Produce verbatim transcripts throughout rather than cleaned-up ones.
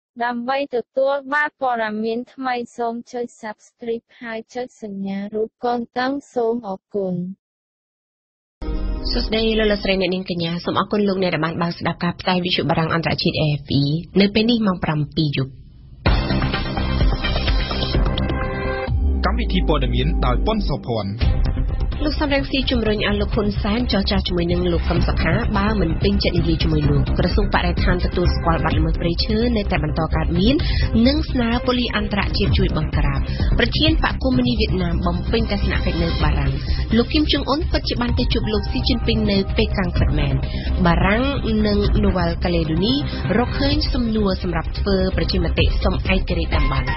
ដើម្បីទទួលបានព័ត៌មានថ្មីសូមចុច Subscribe ហើយចុចសញ្ញារូបកងតឹងសូមអរគុណសួស្តីលោកលោកស្រីអ្នកនាងកញ្ញាសូមអរគុណលោកអ្នកដែលបានបើកស្ដាប់ការផ្សាយវិទ្យុបារាំងអន្តរជាតិ A F E នៅពេលនេះម៉ោងប្រាំពីរយប់កម្មវិធីព័ត៌មានដោយប៉ុនសុភ័ណ្ឌលោកសំរងស៊ីជំរុញឲ្យលោកហ៊ុនសែនចរចាជាមួយនឹងលោកកឹមសុខាបើមិនពេញចិត្តនិយាយជាមួយលោកក្រសួងបរិស្ថានទទួលស្គាល់បាត់ល្មើសព្រៃឈើនៅតែបន្តកើតមាននិងស្នើប៉ូលីសអន្តរជាតិជួយបង្ក្រាបប្រធានបកកុម្មុយនីសវៀតណាមបំពេញទស្សនកិច្ចនៅបារាំងលោកគីមចុងអ៊ុនពិតជាបានទៅជួបលោកស៊ីជីនពីងនៅប៉េកាំងពិតមែនបារាំងនិងនូវែលកាឡេដូនីរកឃើញសំណួរសម្រាប់ធ្វើប្រជាមតិសុំឯករាជ្យតំបន់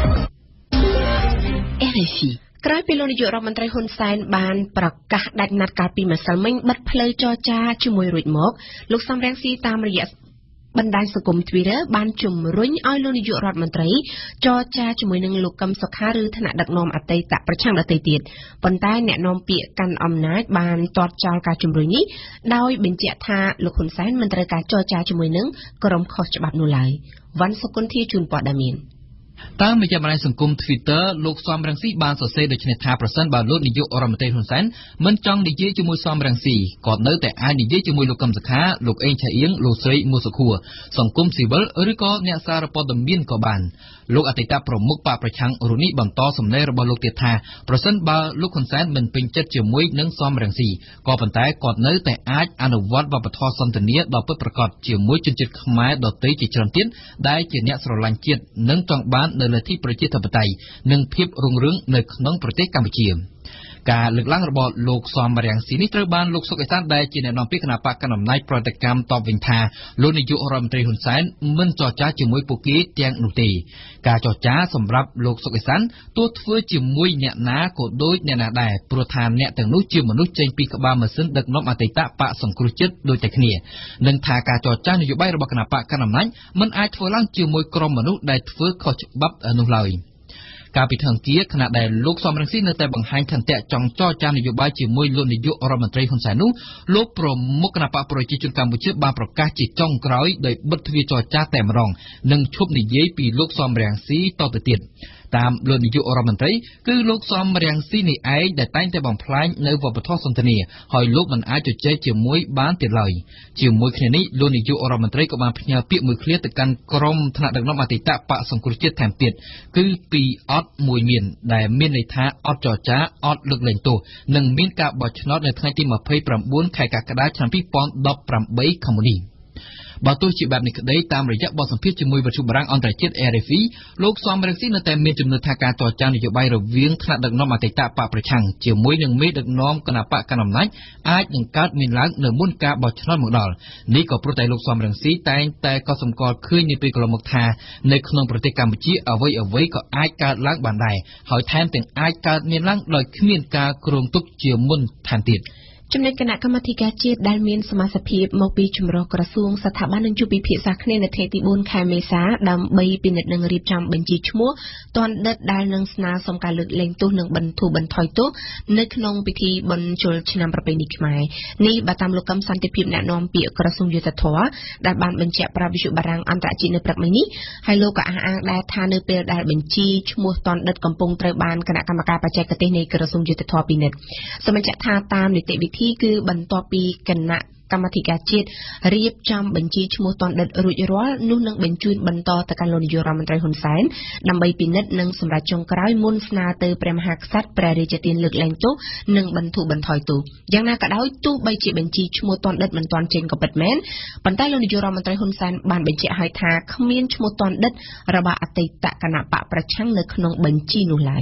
R F Iក្រោយពីលោកនាយករដ្ឋមន្ត្រីហ៊ុនសែនបានប្រកាសដាច់ណាត់កាលពីម្សិលមិញបិទផ្លូវចរចាជាមួយរួចមកលោកសំរងស៊ីតាមរយៈបណ្ដាញសង្គម Twitter បានជំរុញឲ្យលោកនាយករដ្ឋមន្ត្រីចរចាជាមួយនឹងលោកកឹមសុខាឬថ្នាក់ដឹកនាំអតីតប្រឆាំងដទៃទៀតប៉ុន្តែអ្នកនាំពាក្យកាន់អំណាចបានទាត់ចោលការជំរុញនេះដោយបញ្ជាក់ថាលោកហ៊ុនសែនមិនត្រូវការចរចាជាមួយនឹងក្រុមខុសច្បាប់នោះឡើយវ៉ាន់សុគន្ធាជួនព័ត៌មានតាមរយៈបណ្ដាញសង្គម Twitter លោកសំរងស៊ីបានសរសេរដូចនេះថាប្រសិនបើលោកនាយករដ្ឋមន្ត្រីហ៊ុនសែនមិនចង់និយាយជាមួយសំរងស៊ីក៏នៅតែអាចនិយាយជាមួយលោកកឹមសុខាលោកអេងឆៃអៀងលោកស្រីមូសុខួរសង្គមស៊ីវិលឬក៏អ្នកសារព័ត៌មានក៏បានលោកអតីតប្រមុខបកប្រឆាំងរូនីបន្តសំណេររបស់លោកទៀតថាប្រសិនបើលោកហ៊ុនសែនមិនពេញចិត្តជាមួយនឹងសំរងស៊ីក៏ប៉ុន្តែគាត់នៅតែអាចអនុវត្តវប្បធម៌សន្តិនិកដ៏ពិតប្រាកដជាមួយជនជាតិខ្មែរដទៃជាច្រើនទៀតដែលជាអ្នកស្រឡាញ់ជាតិនិងចង់បាននៅលទ្ធិប្រជាធិបតេយ្យនិងភាពរុងរឿងនៅក្នុងប្រទេសកម្ពុជាការលើកឡើងរបស់លោកសំរងស៊ីនេះត្រូវបានលោកសុកអេសានដែលជាអ្នកនាំពាក្យគណៈបកកណ្ដាលអំណាចប្រតិកម្មតបវិញថាលោកនាយករដ្ឋមន្ត្រីហ៊ុនសែនមិនចរចាជាមួយពួកគេទាំងនោះទេការចរចាសម្រាប់លោកសុកអេសានទោះធ្វើជាមួយអ្នកណាក៏ដូចអ្នកណាដែរព្រោះថាអ្នកទាំងនោះជាមនុស្សចេញពីក្បាលម៉ាស៊ីនដឹកនាំអតីតបកសង្គ្រោះជាតិដូចតែគ្នានិងថាការចរចានយោបាយរបស់គណៈបកកណ្ដាលអំណាចមិនអាចធ្វើឡើងជាមួយក្រុមមនុស្សដែលធ្វើខុសច្បាប់នោះឡើយកាលពីថ្ងៃគៀខណៈដែលលោកសំរងស៊ីនៅតែបង្ហាញឆន្ទៈចង់ចរចានយោបាយជាមួយលោកនាយករដ្ឋមន្ត្រីហ៊ុនសែននោះលោកប្រមុខគណៈបកប្រជាជនកម្ពុជាបានប្រកាសជាចុងក្រោយដោយបិទទ្វារចរចាតែម្ដងនិងឈប់និយាយពីលោកសំរងស៊ីតទៅទៀតតាមលោកនាយករដ្ឋមន្ត្រីគឺលោកសំរងស៊ីនេះឯងដែលតែងតែបំផ្លាញនៅវប្បធម៌សន្តិនិកហើយលោកមិនអាចជជែកជាមួយបានទៀតឡើយជាមួយគ្នានេះលោកនាយករដ្ឋមន្ត្រីក៏បានផ្ញើពាក្យមួយឃ្លាទៅកាន់ក្រុមថ្នាក់ដឹកនាំអតីតបកសង្គ្រោះជាតិថែមទៀតគឺពីអត់មួយមានដែលមានន័យថាអត់ចរចាអត់លើកលែងទោសនិងមានការបោះឆ្នោតនៅថ្ងៃទីម្ភៃប្រាំបួនខែកក្កដាឆ្នាំពីរពាន់ដប់ប្រាំបីខាងមុខនេះបើទោះជាបែបនេះក្តីតាមរយៈបទសម្ភាសន៍ជាមួយវិទ្យុបារាំងអន្តរជាតិ R F I លោកសំរងស៊ីនៅតែមានចំនួនថាការចរចានយោបាយរវាងថ្នាក់ដឹកនាំអតីតបកប្រឆាំងជាមួយនឹងមេដឹកនាំគណៈបកកណ្ដាលអំណាចអាចនឹងកើតមានឡើងនៅមុនការបោះឆ្នោតមកដល់នេះក៏ព្រោះតែលោកសំរងស៊ីតែងតែក៏សម្គាល់ឃើញនាពេលកន្លងមកថានៅក្នុងប្រទេសកម្ពុជាអ្វីអ្វីក៏អាចកើតឡើងបានដែរហើយថែមទាំងអាចកើតមានឡើងដោយគ្មានការគ្រោងទុកជាមុនថែមទៀតចំណែកគណៈកម្មាធិការជាតិដែលមានសមាជិកភាពមកពីជំរកក្រសួងស្ថាប័ននឹងជួបពិភាក្សាគ្នានៅថ្ងៃទីបួនខែមេសាដើម្បីពិនិត្យនិងរៀបចំបញ្ជីឈ្មោះទាន់ដិតដែលនឹងស្នើសុំការលើកលែងទោសនិងបន្ធូរបន្ថយទោសនៅក្នុងពិធីបុណ្យចូលឆ្នាំប្រពៃណីខ្មែរនេះបើតាមលោកកឹមសន្តិភាពអ្នកនាំពាក្យក្រសួងយុទ្ធភ័ពដែលបានបញ្ជាក់ប្រាប់វិទ្យុបារាំងអន្តរជាតិនៅព្រឹកមិញនេះហើយលោកក៏អះអាងដែរថានៅពេលដែលបញ្ជីឈ្មោះទាន់ដិតកំពុងត្រូវបានគណៈកម្មការបច្ចេកទេសនៃក្រសួងយុទ្ធភ័ពពិនិត្យសូមបញ្ជាក់ថាតាមនីតិវិធីគឺបន្ទាប់ពីគណៈកម្មាធិការជាតិរៀបចំបញ្ជីឈ្មោះទាន់ដិតរួចរាល់នោះនឹងបញ្ជូនបន្តទៅកាន់លោកនាយករដ្ឋមន្ត្រីហ៊ុនសែនដើម្បីពិនិត្យនិងសម្រេចចុងក្រោយមុនស្នើទៅព្រះមហាក្សត្រព្រះរាជាទានលើកលែងទោសនិងបន្ធូរបន្ថយទោសយ៉ាងណាក៏ដោយទោះបីជាបញ្ជីឈ្មោះទាន់ដិតមិនទាន់ចេញក៏ពិតមែនប៉ុន្តែលោកនាយករដ្ឋមន្ត្រីហ៊ុនសែនបានបញ្ជាក់ឲ្យថាគ្មានឈ្មោះទាន់ដិតរបស់អតីតគណៈបកប្រឆាំងនៅក្នុងបញ្ជីនោះឡើយ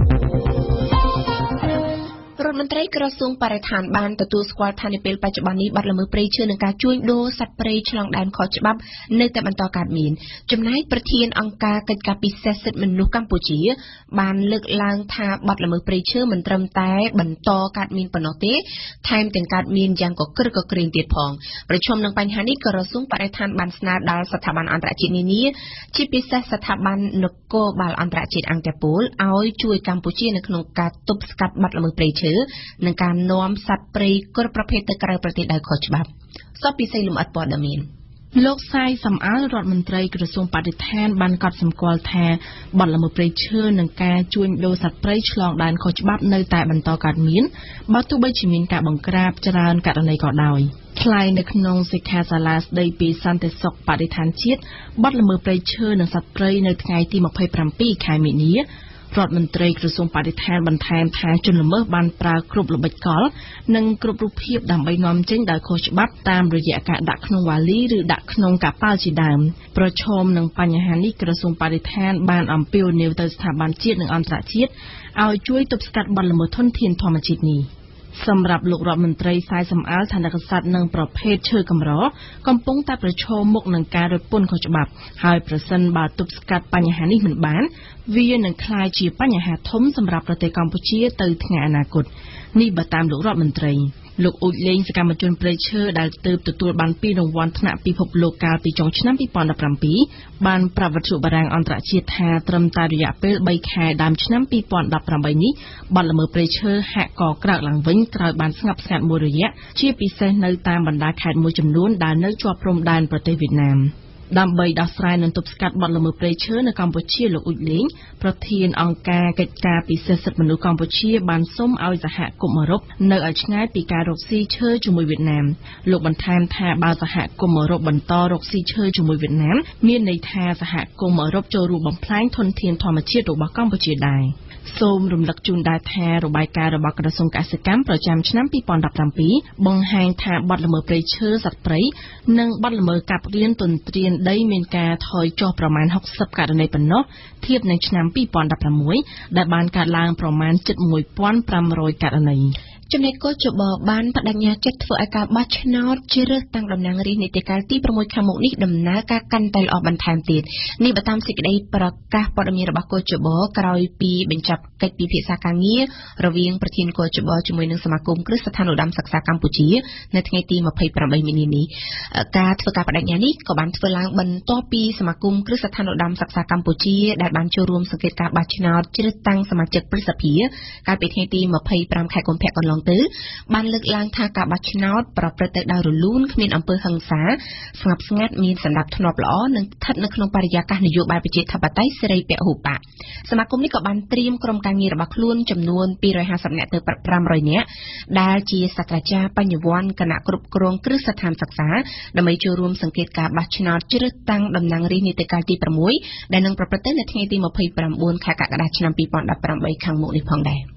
រដ្ឋមន្ត្រីក្រសួងបរិស្ថានបានទទួលស្គាល់ថានាពេលបច្ចុប្បន្ននេះបាត់ល្មើសព្រៃឈើនិងការជួញដូរសត្វព្រៃឆ្លងដែនខុសច្បាប់នៅតែបន្តកើតមានចំណែកប្រធានអង្គការកិច្ចការពិសេសសិទ្ធិមនុស្សកម្ពុជាបានលើកឡើងថាបាត់ល្មើសព្រៃឈើមិនត្រឹមតែបន្តកើតមានប៉ុណ្ណោះទេថែមទាំងកើតមានយ៉ាងកក្រឹកកក្រែងទៀតផងប្រឈមនឹងបញ្ហានេះក្រសួងបរិស្ថានបានស្នើដល់ស្ថាប័នអន្តរជាតិនានាជាពិសេសស្ថាប័ននគរបាលអន្តរជាតិអង្គតេពូលឲ្យជួយកម្ពុជានៅក្នុងការទប់ស្កាត់បាត់ល្មើសព្រៃឈើនិងការនាំសត្វព្រៃគ្រប់ប្រភេទទៅក្រៅប្រទេសដោយខុសច្បាប់សពពិសេសលំអិតព័ត៌មានលោកសាយសំអាលរដ្ឋមន្ត្រីក្រសួងបរិស្ថានបានកត់សម្គាល់ថាបទល្មើសព្រៃឈើនិងការជួញដូរសត្វព្រៃឆ្លងដែនខុសច្បាប់នៅតែបន្តកើតមានបើទោះបីជាមានការបង្ក្រាបច្រើនករណីក៏ដោយថ្លែងនៅក្នុងសិក្ខាសាលាស្ដីពីសន្តិសុខបរិស្ថានជាតិបទល្មើសព្រៃឈើនិងសត្វព្រៃនៅថ្ងៃទីម្ភៃប្រាំពីរខែមីនារដ្ឋមន្ត្រីក្រសួងបរិស្ថានបន្ថែមថាជនល្មើសបានប្រើគ្រប់ល្បិចកលនិងគ្រប់រូបភាពដើម្បីនាំចេញដោយខុសច្បាប់តាមរយៈការដាក់ក្នុងវ៉ាលីឬដាក់ក្នុងកាប៉ាល់ជាដើមប្រឈមនឹងបញ្ហានេះក្រសួងបរិស្ថានបានអំពាវនាវទៅស្ថាប័នជាតិនិងអន្តរជាតិឲ្យជួយទប់ស្កាត់បទល្មើសធនធានធម្មជាតិនេះសម្រាប់លោករដ្ឋមន្ត្រីសាយសំអាលឋានៈកษัត្រិយនិងប្រភេទឈើកម្រកំពុងតែប្រឈមមុខនឹងការរត់ពន្ធខុសច្បាប់ហើយប្រសិនបើទប់ស្កាត់បញ្ហានេះមិនបានវានឹងក្លាយជាបញ្ហាធំសម្រាប់ប្រទេសកម្ពុជាទៅថ្ងៃអនាគតនេះបើតាមលោករដ្ឋមន្ត្រីលោកអ៊ូចលេងសកម្មជនព្រៃឈើដែលទើបទទួលបានពីរង្វាន់ថ្នាក់ពិភពលោកកាលពីចុងឆ្នាំពីរពាន់ដប់ប្រាំពីរបានប្រាប់វិទ្យុបារាំងអន្តរជាតិថាត្រឹមតែរយៈពេលបីខែដើមឆ្នាំពីរពាន់ដប់ប្រាំបីនេះបទល្មើសព្រៃឈើហាក់ក៏ក្រើកឡើងវិញក្រោយបានស្ងប់ស្ងាត់មួយរយៈជាពិសេសនៅតាមបណ្ដាខេត្តមួយចំនួនដែលនៅជាប់ព្រំដែនប្រទេសវៀតណាមដើម្បីដោះស្រាយនិងទប់ស្កាត់បទល្មើសព្រៃឈើនៅកម្ពុជាលោកអ៊ុចលេងប្រធានអង្គការកិច្ចការពិសេសសិទ្ធិមនុស្សកម្ពុជាបានសុំឲ្យសហគមន៍អឺរ៉ុបនៅឲ្យឆ្ងាយពីការរកស៊ីឈើជាមួយវៀតណាមលោកបន្ថែមថាបើសហគមន៍អឺរ៉ុបបន្តរកស៊ីឈើជាមួយវៀតណាមមានន័យថាសហគមន៍អឺរ៉ុបចូលរួមបំផ្លាញធនធានធម្មជាតិរបស់កម្ពុជាដែរសូមរំលឹកជូនដែរថារបាយការណ៍របស់ក្រសួងកសិកម្មប្រចាំឆ្នាំពីរពាន់ដប់ប្រាំពីរបង្ហាញថាបទល្មើសព្រៃឈើសត្វព្រៃនិងបទល្មើសកាប់រៀនទន្ទ្រានដីមានការថយចុះប្រមាណហុកសិបករណីប៉ុណ្ណោះធៀបនឹងឆ្នាំពីរពាន់ដប់ប្រាំមួយដែលបានកើតឡើងប្រមាណជិតមួយពាន់ប្រាំរយករណីចំណែកកោជបបានបដិញ្ញាចិត្តធ្វើឲ្យការបោះឆ្នោតជ្រើសតាំងតំណាងរាស្ត្រនីតិកាលទីប្រាំមួយខាងមុខនេះដំណើរការកាន់តែល្អបន្ថែមទៀតនេះបើតាមសេចក្តីប្រកាសព័ត៌មានរបស់កោជបក្រោយពីបញ្ចប់កិច្ចពិភាក្សាការងាររវាងប្រធានកោជបជាមួយនឹងសមាគមគ្រឹះស្ថានឧត្តមសិក្សាកម្ពុជានៅថ្ងៃទីម្ភៃប្រាំបីមីនានេះការធ្វើការបដិញ្ញានេះក៏បានធ្វើឡើងបន្ទាប់ពីសមាគមគ្រឹះស្ថានឧត្តមសិក្សាកម្ពុជាដែលបានចូលរួមសង្កេតការបោះឆ្នោតជ្រើសតាំងសមាជិកព្រឹទ្ធសភាកាលពីថ្ងៃទីម្ភៃប្រាំខែកុម្ភៈកន្លងទៅបានលើកឡើងថាការបោះឆ្នោតប្រព្រឹត្តទៅដោយរលូនគ្មានអំពើហិង្សាស្ងប់ស្ងាត់មានសណ្ដាប់ធ្នាប់ល្អនិងស្ថិតនៅក្នុងបរិយាកាសនយោបាយប្រជាធិបតេយ្យសេរីពហុបកសមាគមនេះក៏បានត្រៀមក្រុមការងាររបស់ខ្លួនចំនួនពីររយហាសិបនាក់ទៅប្រាំរយនាក់ដែលជាសាស្ត្រាចារ្យបញ្ញវន្តគណៈគ្រប់គ្រងគ្រឹះស្ថានសិក្សាដើម្បីចូលរួមសង្កេតការបោះឆ្នោតជ្រើសតាំងតំណាងរាស្ត្រនីតិកាលទីប្រាំមួយដែលនឹងប្រព្រឹត្តទៅនៅថ្ងៃទីម្ភៃប្រាំបួនខែកក្កដាឆ្នាំពីរពាន់ដប់ប្រាំបីខាងមុខនេះផងដែរ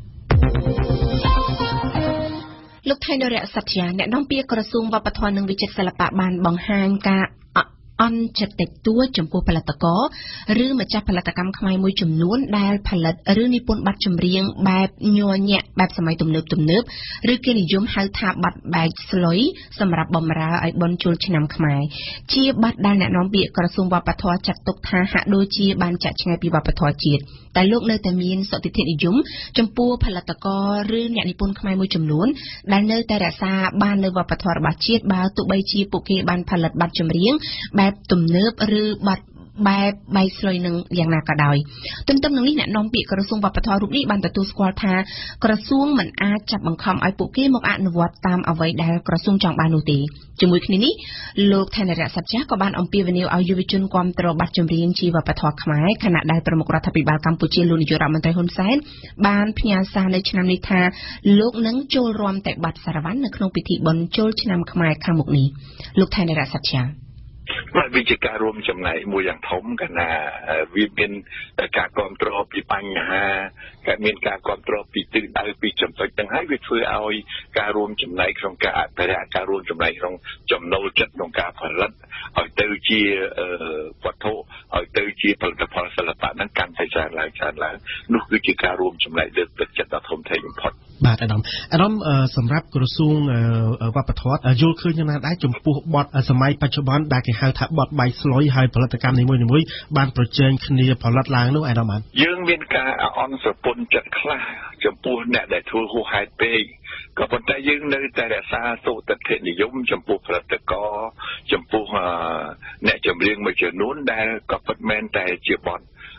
លោកថៃនរៈសត្យាអ្នកនាំពាក្យក្រសួងវប្បធម៌និងវិចិត្រសិល្បៈបានបង្ហាញការអន់ចិត្តតិចតួចចំពោះផលិតករឬម្ចាស់ផលិតកម្មខ្មែរមួយចំនួនដែលផលិតឬនិពន្ធបទចម្រៀងបែបញ័រញាក់បែបសម័យទំនើបទំនើបឬគេនិយមហៅថាបទបែកស្លុយសម្រាប់បម្រើឲ្យបុណ្យចូលឆ្នាំខ្មែរជាបទដែលអ្នកនាំពាក្យក្រសួងវប្បធម៌ចាត់ទុកថាហាក់ដូចជាបានចាក់ឆ្ងាយពីវប្បធម៌ជាតិតែលោកនៅតែមានសតិធិនិយមចំពោះផលិតករឬអ្នកនិពន្ធខ្មែរមួយចំនួនដែលនៅតែរក្សាបាននៅវប្បធម៌របស់ជាតិបើទោះបីជាពួកគេបានផលិតបទចម្រៀងបែបទំនើបឬបទបែបបែកស្លុយនឹងយ៉ាងណាក៏ដោយទន្ទឹមនឹងនេះអ្នកនាំពាក្យក្រសួងវប្បធម៌រូបនេះបានទទួលស្គាល់ថាក្រសួងមិនអាចចាប់បង្ខំឲ្យពួកគេមកអនុវត្តតាមអ្វីដែលក្រសួងចង់បាននោះទេជាមួយគ្នានេះលោកថៃនរៈសត្យាក៏បានអំពាវនាវឲ្យយុវជនគាំទ្របទចម្រៀងជាវប្បធម៌ខ្មែរខណៈដែលប្រមុខរដ្ឋាភិបាលកម្ពុជាលោកនាយករដ្ឋមន្ត្រីហ៊ុនសែនបានផ្ញើសារនៅឆ្នាំនេះថាលោកនឹងចូលរួមតែបទសារវ័ននៅក្នុងពិធីបុណ្យចូលឆ្នាំខ្មែរខាងមុខនេះលោកថៃនរៈសត្យាបាទវិជាការរួមចំណែកមួយយ៉ាងធំកណាវាមានការគ្រប់គ្រងពីបញ្ហាក៏មានការគ្រប់គ្រងពីទិសដៅពីចំណុចទាំងហើយវាធ្វើឲ្យការរួមចំណែកក្នុងការអភិរក្សការរួមចំណែកក្នុងចំណូលចិត្តក្នុងការផលិតឲ្យទៅជាវត្ថុឲ្យទៅជាផលិតផលសិល្បៈហ្នឹងកាន់តែច្រើនឡើងច្រើនឡើងនោះគឺជាការរួមចំណែកលើកទឹកចិត្តដ៏ធំធេងបំផុតបាទអាដាមអាដាមសម្រាប់ក្រសួងវប្បធម៌យល់ឃើញយ៉ាងណាដែរចំពោះបទសម័យបច្ចុប្បន្នដែលគេហៅថាបទបែកស្លុយហើយផលិតកម្មនីមួយៗបានប្រជែងគ្នាផលិតឡើងនោះអាដាមបាទយើងមានការអន់ស្រពន់ចិត្តខ្លះចំពោះអ្នកដែលធ្វើហួសហេតុពេកក៏ប៉ុន្តែយើងនៅតែរក្សាសុទិដ្ឋិនិយមចំពោះផលិតករចំពោះអ្នកចម្រៀងមួយចំនួនដែលក៏ពិតមែនតែជាបទ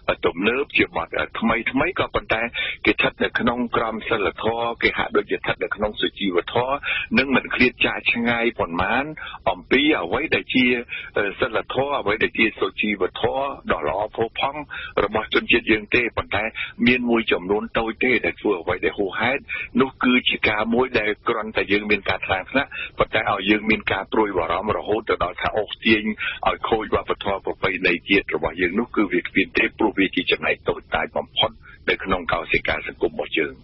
ទំនើបជាបទថ្មីថ្មីក៏ប៉ុន្តែគេស្ថិតនៅក្នុងក្រមសីលធម៌គេហាក់ដូចជាស្ថិតនៅក្នុងសុជីវធម៌និងមិនឃ្លាតចាកឆ្ងាយប៉ុន្មានអំពីអ្វីដែលជាសីលធម៌អ្វីដែលជាសុជីវធម៌ដ៏ល្អផូរផង់របស់ជនជាតិយើងទេប៉ុន្តែមានមួយចំនួនតូចទេដែលធ្វើអ្វីដែលហួសហេតុនោះគឺជាការមួយដែលគ្រាន់តែយើងមានការថ្លែងថ្នាក់ប៉ុន្តែឲ្យយើងមានការព្រួយបារម្ភរហូតទៅដល់ថាអូសទាញឲ្យខូចវប្បធម៌ប្រពៃណីជាតិរបស់យើងនោះគឺវាគ្មានទេព្រោះវាជាចំណែកតូចតាចបំផុតនៅក្នុងកោសិកាសង្គមរបស់យើង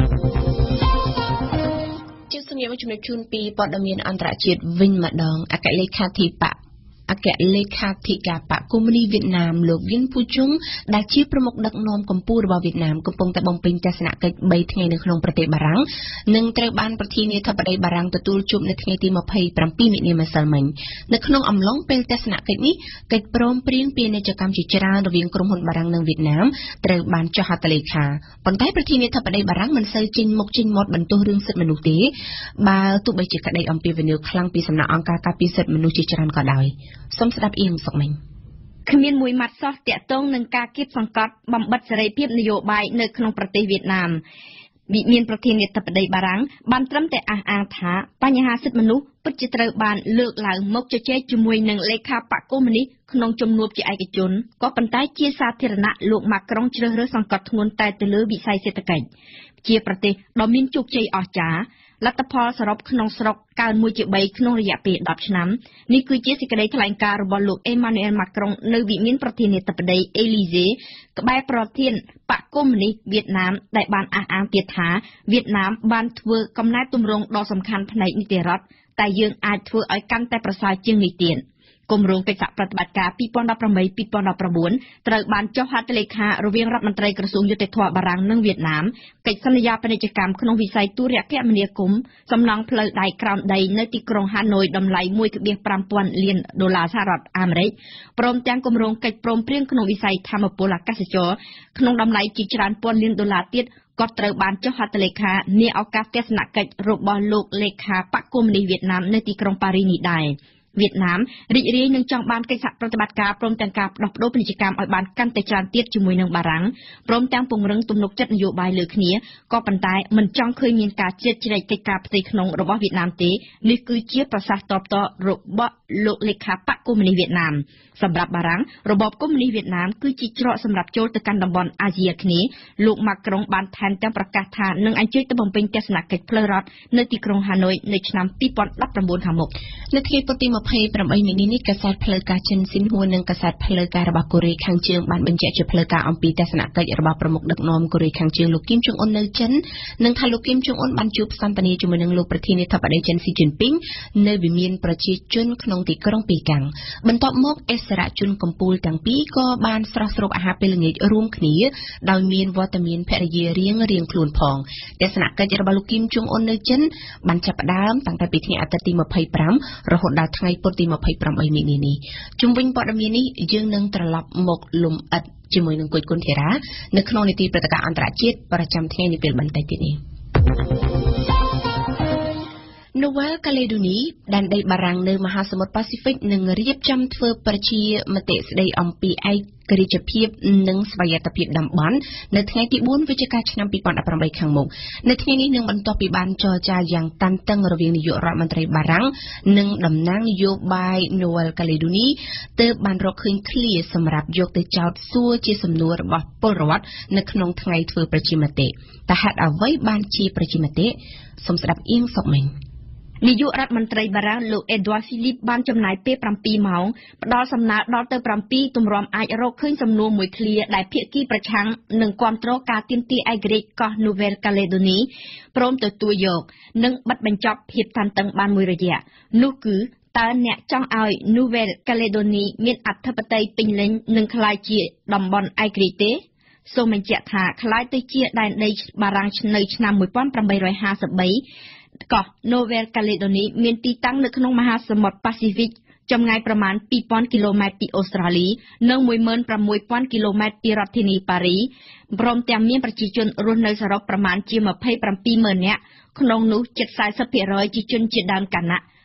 ជាសញ្ញាជំរាបជូនពីព័ត៌មានអន្តរជាតិវិញម្ដងអគ្គលេខាធិការអគ្គលេខាធិការបកកុម្មុយនីសវៀតណាមលោកយិនពូជុងដែលជាប្រមុខដឹកនាំកម្ពុជារបស់វៀតណាមកំពុងតែបំពេញទស្សនកិច្ចបីថ្ងៃនៅក្នុងប្រទេសបារាំងនិងត្រូវបានប្រធានាធិបតីបារាំងទទួលជួបនៅថ្ងៃទីម្ភៃប្រាំពីរមិនិនាម្សិលមិញនៅក្នុងអំឡុងពេលទស្សនកិច្ចនេះកិច្ចព្រមព្រៀងពាណិជ្ជកម្មជាច្រើនរវាងក្រុមហ៊ុនបារាំងនិងវៀតណាមត្រូវបានចុះហត្ថលេខាប៉ុន្តែប្រធានាធិបតីបារាំងមិនសូវចេញមុខចេញមាត់បន្ទោសរឿងសិទ្ធិមនុស្សទេបើទោះបីជាក្តីអំពាវនាវខ្លាំងពីសំណាក់អង្គការការពារសិទ្ធិមនុស្សជាច្រើនក៏ដោយសូមស្ដាប់អៀងសុកមិញគ្មានមួយម៉ាត់សោះតាក់ទងនឹងការគៀបសង្កត់បំបិតសេរីភាពនយោបាយនៅក្នុងប្រទេសវៀតណាមវិមានប្រធានាធិបតីបារាំងបានត្រឹមតែអះអាងថាបញ្ហាសិទ្ធិមនុស្សពិតជាត្រូវបានលើកឡើងមកជជែកជាមួយនឹងលេខាបកកុម្មុយនីសក្នុងជំនួបជាឯកជនក៏ប៉ុន្តែជាសាធារណៈលោកម៉ាក្រុងជ្រើសរើសសង្កត់ធ្ងន់តែទៅលើវិស័យសេដ្ឋកិច្ចជាប្រទេសដ៏មានជោគជ័យអស្ចារ្យលទ្ធផលសរុបក្នុងស្រុកកើនមួយជាបីក្នុងរយៈពេលដប់ឆ្នាំនេះគឺជាសេចក្តីថ្លែងការណ៍របស់លោកអេម៉ានូអែលម៉ាក្រុងនៅវិមានប្រធានាធិបតីអេលីសេក្បែរប្រធានបកកុម្មុយនីសវៀតណាមដែលបានអះអាងទៀតថាវៀតណាមបានធ្វើកំណែទម្រង់ដ៏សំខាន់ផ្នែកនីតិរដ្ឋតែយើងអាចធ្វើឲ្យកាន់តែប្រសើរជាងនេះទៀតគម្រោងកិច្ចសហប្រតិបត្តិការពីរពាន់ដប់ប្រាំបី ពីរពាន់ដប់ប្រាំបួនត្រូវបានចុះហត្ថលេខារវាងរដ្ឋមន្ត្រីក្រសួងយុតិធធម៌បារាំងនិងវៀតណាមកិច្ចសន្យាពាណិជ្ជកម្មក្នុងវិស័យទូរគមនាគមន៍សំណង់ផ្លូវដែកក្រោមដីនៅទីក្រុងហាណូយតម្លៃ មួយភាគប្រាំពាន់លានដុល្លារសហរដ្ឋអាមេរិកព្រមទាំងគម្រោងកិច្ចព្រមព្រៀងក្នុងវិស័យថាមពលអាកាសចរណ៍ក្នុងតម្លៃជាច្រើនពាន់លានដុល្លារទៀតក៏ត្រូវបានចុះហត្ថលេខានាឱកាសទស្សនកិច្ចរបស់លោកលេខាបកកុម្មុយនីសវៀតណាមនៅទីក្រុងប៉ារីសនេះដែរវៀតណាមរីករាយនឹងចង់បានកិច្ចសហប្រតិបត្តិការព្រមទាំងការផ្ដោះប្ដូរពាណិជ្ជកម្មឲ្យបានកាន់តែច្រើនទៀតជាមួយនឹងបារាំងព្រមទាំងពង្រឹងទំនុកចិត្តនយោបាយលើគ្នាក៏ប៉ុន្តែមិនចង់ឃើញមានការជ្រៀតជ្រែកកិច្ចការផ្ទៃក្នុងរបស់វៀតណាមទេនេះគឺជាប្រសាសន៍តបតរបស់លោកលេខាបកកុម្មុយនីសវៀតណាមសម្រាប់បារាំងរបបកុម្មុយនីសវៀតណាមគឺជាច្រកសម្រាប់ចូលទៅកាន់តំបន់អាស៊ីអាគ្នេយ៍លោកម៉ាក្រុងបានថែមទាំងប្រកាសថានឹងអញ្ជើញទៅបំពេញទស្សនកិច្ចផ្លូវរដ្ឋនៅទីក្រុងហាណូយនៅឆ្នាំពីរពាន់ដប់ប្រាំបួនខាងមុខនៅថ្ងៃពុធទីម្ភៃប្រាំបីមិនិនានេះកាសែតផ្លូវការចិនស៊ីនហួរនិងកាសែតផ្លូវការរបស់កូរ៉េខាងជើងបានបញ្ជាក់ជាផ្លូវការអំពីទស្សនកិច្ចរបស់ប្រមុខដឹកនាំកូរ៉េខាងជើងលោកគីមចុងអ៊ុននៅចិននិងថាលោកគីមចុងអ៊ុនបានជួបសន្ទនាជាមួយនឹងលោកប្រធានាធិបតីចិនស៊ីជីនពីងនៅវិមានប្រជាជនក្នុងទីក្រុងប៉េកាំងបន្ទាប់មកអិសរាជជនកម្ពុជាទាំងពីរក៏បានស្រស់ស្រូបអាហារពេលល្ងាចរួមគ្នាដោយមានវត្តមានភរិយារៀងរៀងខ្លួនផងទស្សនកិច្ចរបស់លោកគីមចុងអ៊ុននៅចិនបានចាប់ផ្ដើមតាំងតែពីថ្ងៃអាទិត្យទីម្ភៃប្រាំរហូតដល់ថ្ងៃពុធទីម្ភៃប្រាំបីមិនិនានេះជុំវិញព័ត៌មាននេះយើងនឹងត្រឡប់មកលំអិតជាមួយនឹងគុយគុណធីរ៉ានៅក្នុងនីតិព្រឹត្តិការណ៍អន្តរជាតិប្រចាំថ្ងៃនេះពេលបន្តិចទៀតនេះNouvelle Calédonie ដែនដីបារាំងនៅមហាសមុទ្រប៉ាស៊ីហ្វិកនឹងរៀបចំធ្វើប្រជាមតិស្ដីអំពីឯករាជ្យភាពនិងស្វ័យយ័តភាពតំបន់នៅថ្ងៃទីបួនវិច្ឆិកាឆ្នាំពីរពាន់ដប់ប្រាំបីខាងមុខនៅថ្ងៃនេះនឹងបន្ទាប់ពីបានចរចាយ៉ាងតានតឹងរវាងនាយករដ្ឋមន្ត្រីបារាំងនិងតំណាងនយោបាយ Nouvelle Calédonie ទើបបានរកឃើញឃ្លាសម្រាប់យកទៅចោទសួរជាសំណួររបស់ពលរដ្ឋនៅក្នុងថ្ងៃធ្វើប្រជាមតិតើហេតុអ្វីបានជាប្រជាមតិសូមស្ដាប់អៀងសុកមិញនាយករដ្ឋមន្ត្រីបារាំងលោក Edouard Philippe បានចំណាយពេលប្រាំពីរម៉ោងផ្ដល់សំណើដល់ទៅប្រាំពីរទម្រាំអាចរកឃើញសំណួរមួយឃ្លាដែលភាគីប្រឆាំងនឹងគាំទ្រការទាមទារឯករាជ្យកោះ Nouvelle Calédonie ព្រមទទួលយកនិងបិទបញ្ចប់ភាពតានតឹងបានមួយរយៈនោះគឺតើអ្នកចង់ឲ្យ Nouvelle Calédonie មានអធិបតេយ្យពេញលេញនិងក្លាយជាតំបន់ឯករាជ្យទេសូមបញ្ជាក់ថាក្លាយទៅជាដែនដីបារាំងនៅឆ្នាំមួយពាន់ប្រាំបីរយហាសិបបីកោះ Nouvelle Calédonie មានទីតាំងនៅក្នុងមហាសមុទ្រប៉ាស៊ីហ្វិកចម្ងាយប្រមាណពីរពាន់គីឡូម៉ែត្រពីអូស្ត្រាលីនិងមួយម៉ឺនប្រាំមួយពាន់គីឡូម៉ែត្រពីរដ្ឋធានីប៉ារីព្រមទាំងមានប្រជាជនរស់នៅសរុបប្រមាណជាម្ភៃប្រាំពីរម៉ឺននាក់ក្នុងនោះជិត សែសិបភាគរយ ជាជនជាតិដើមកាណា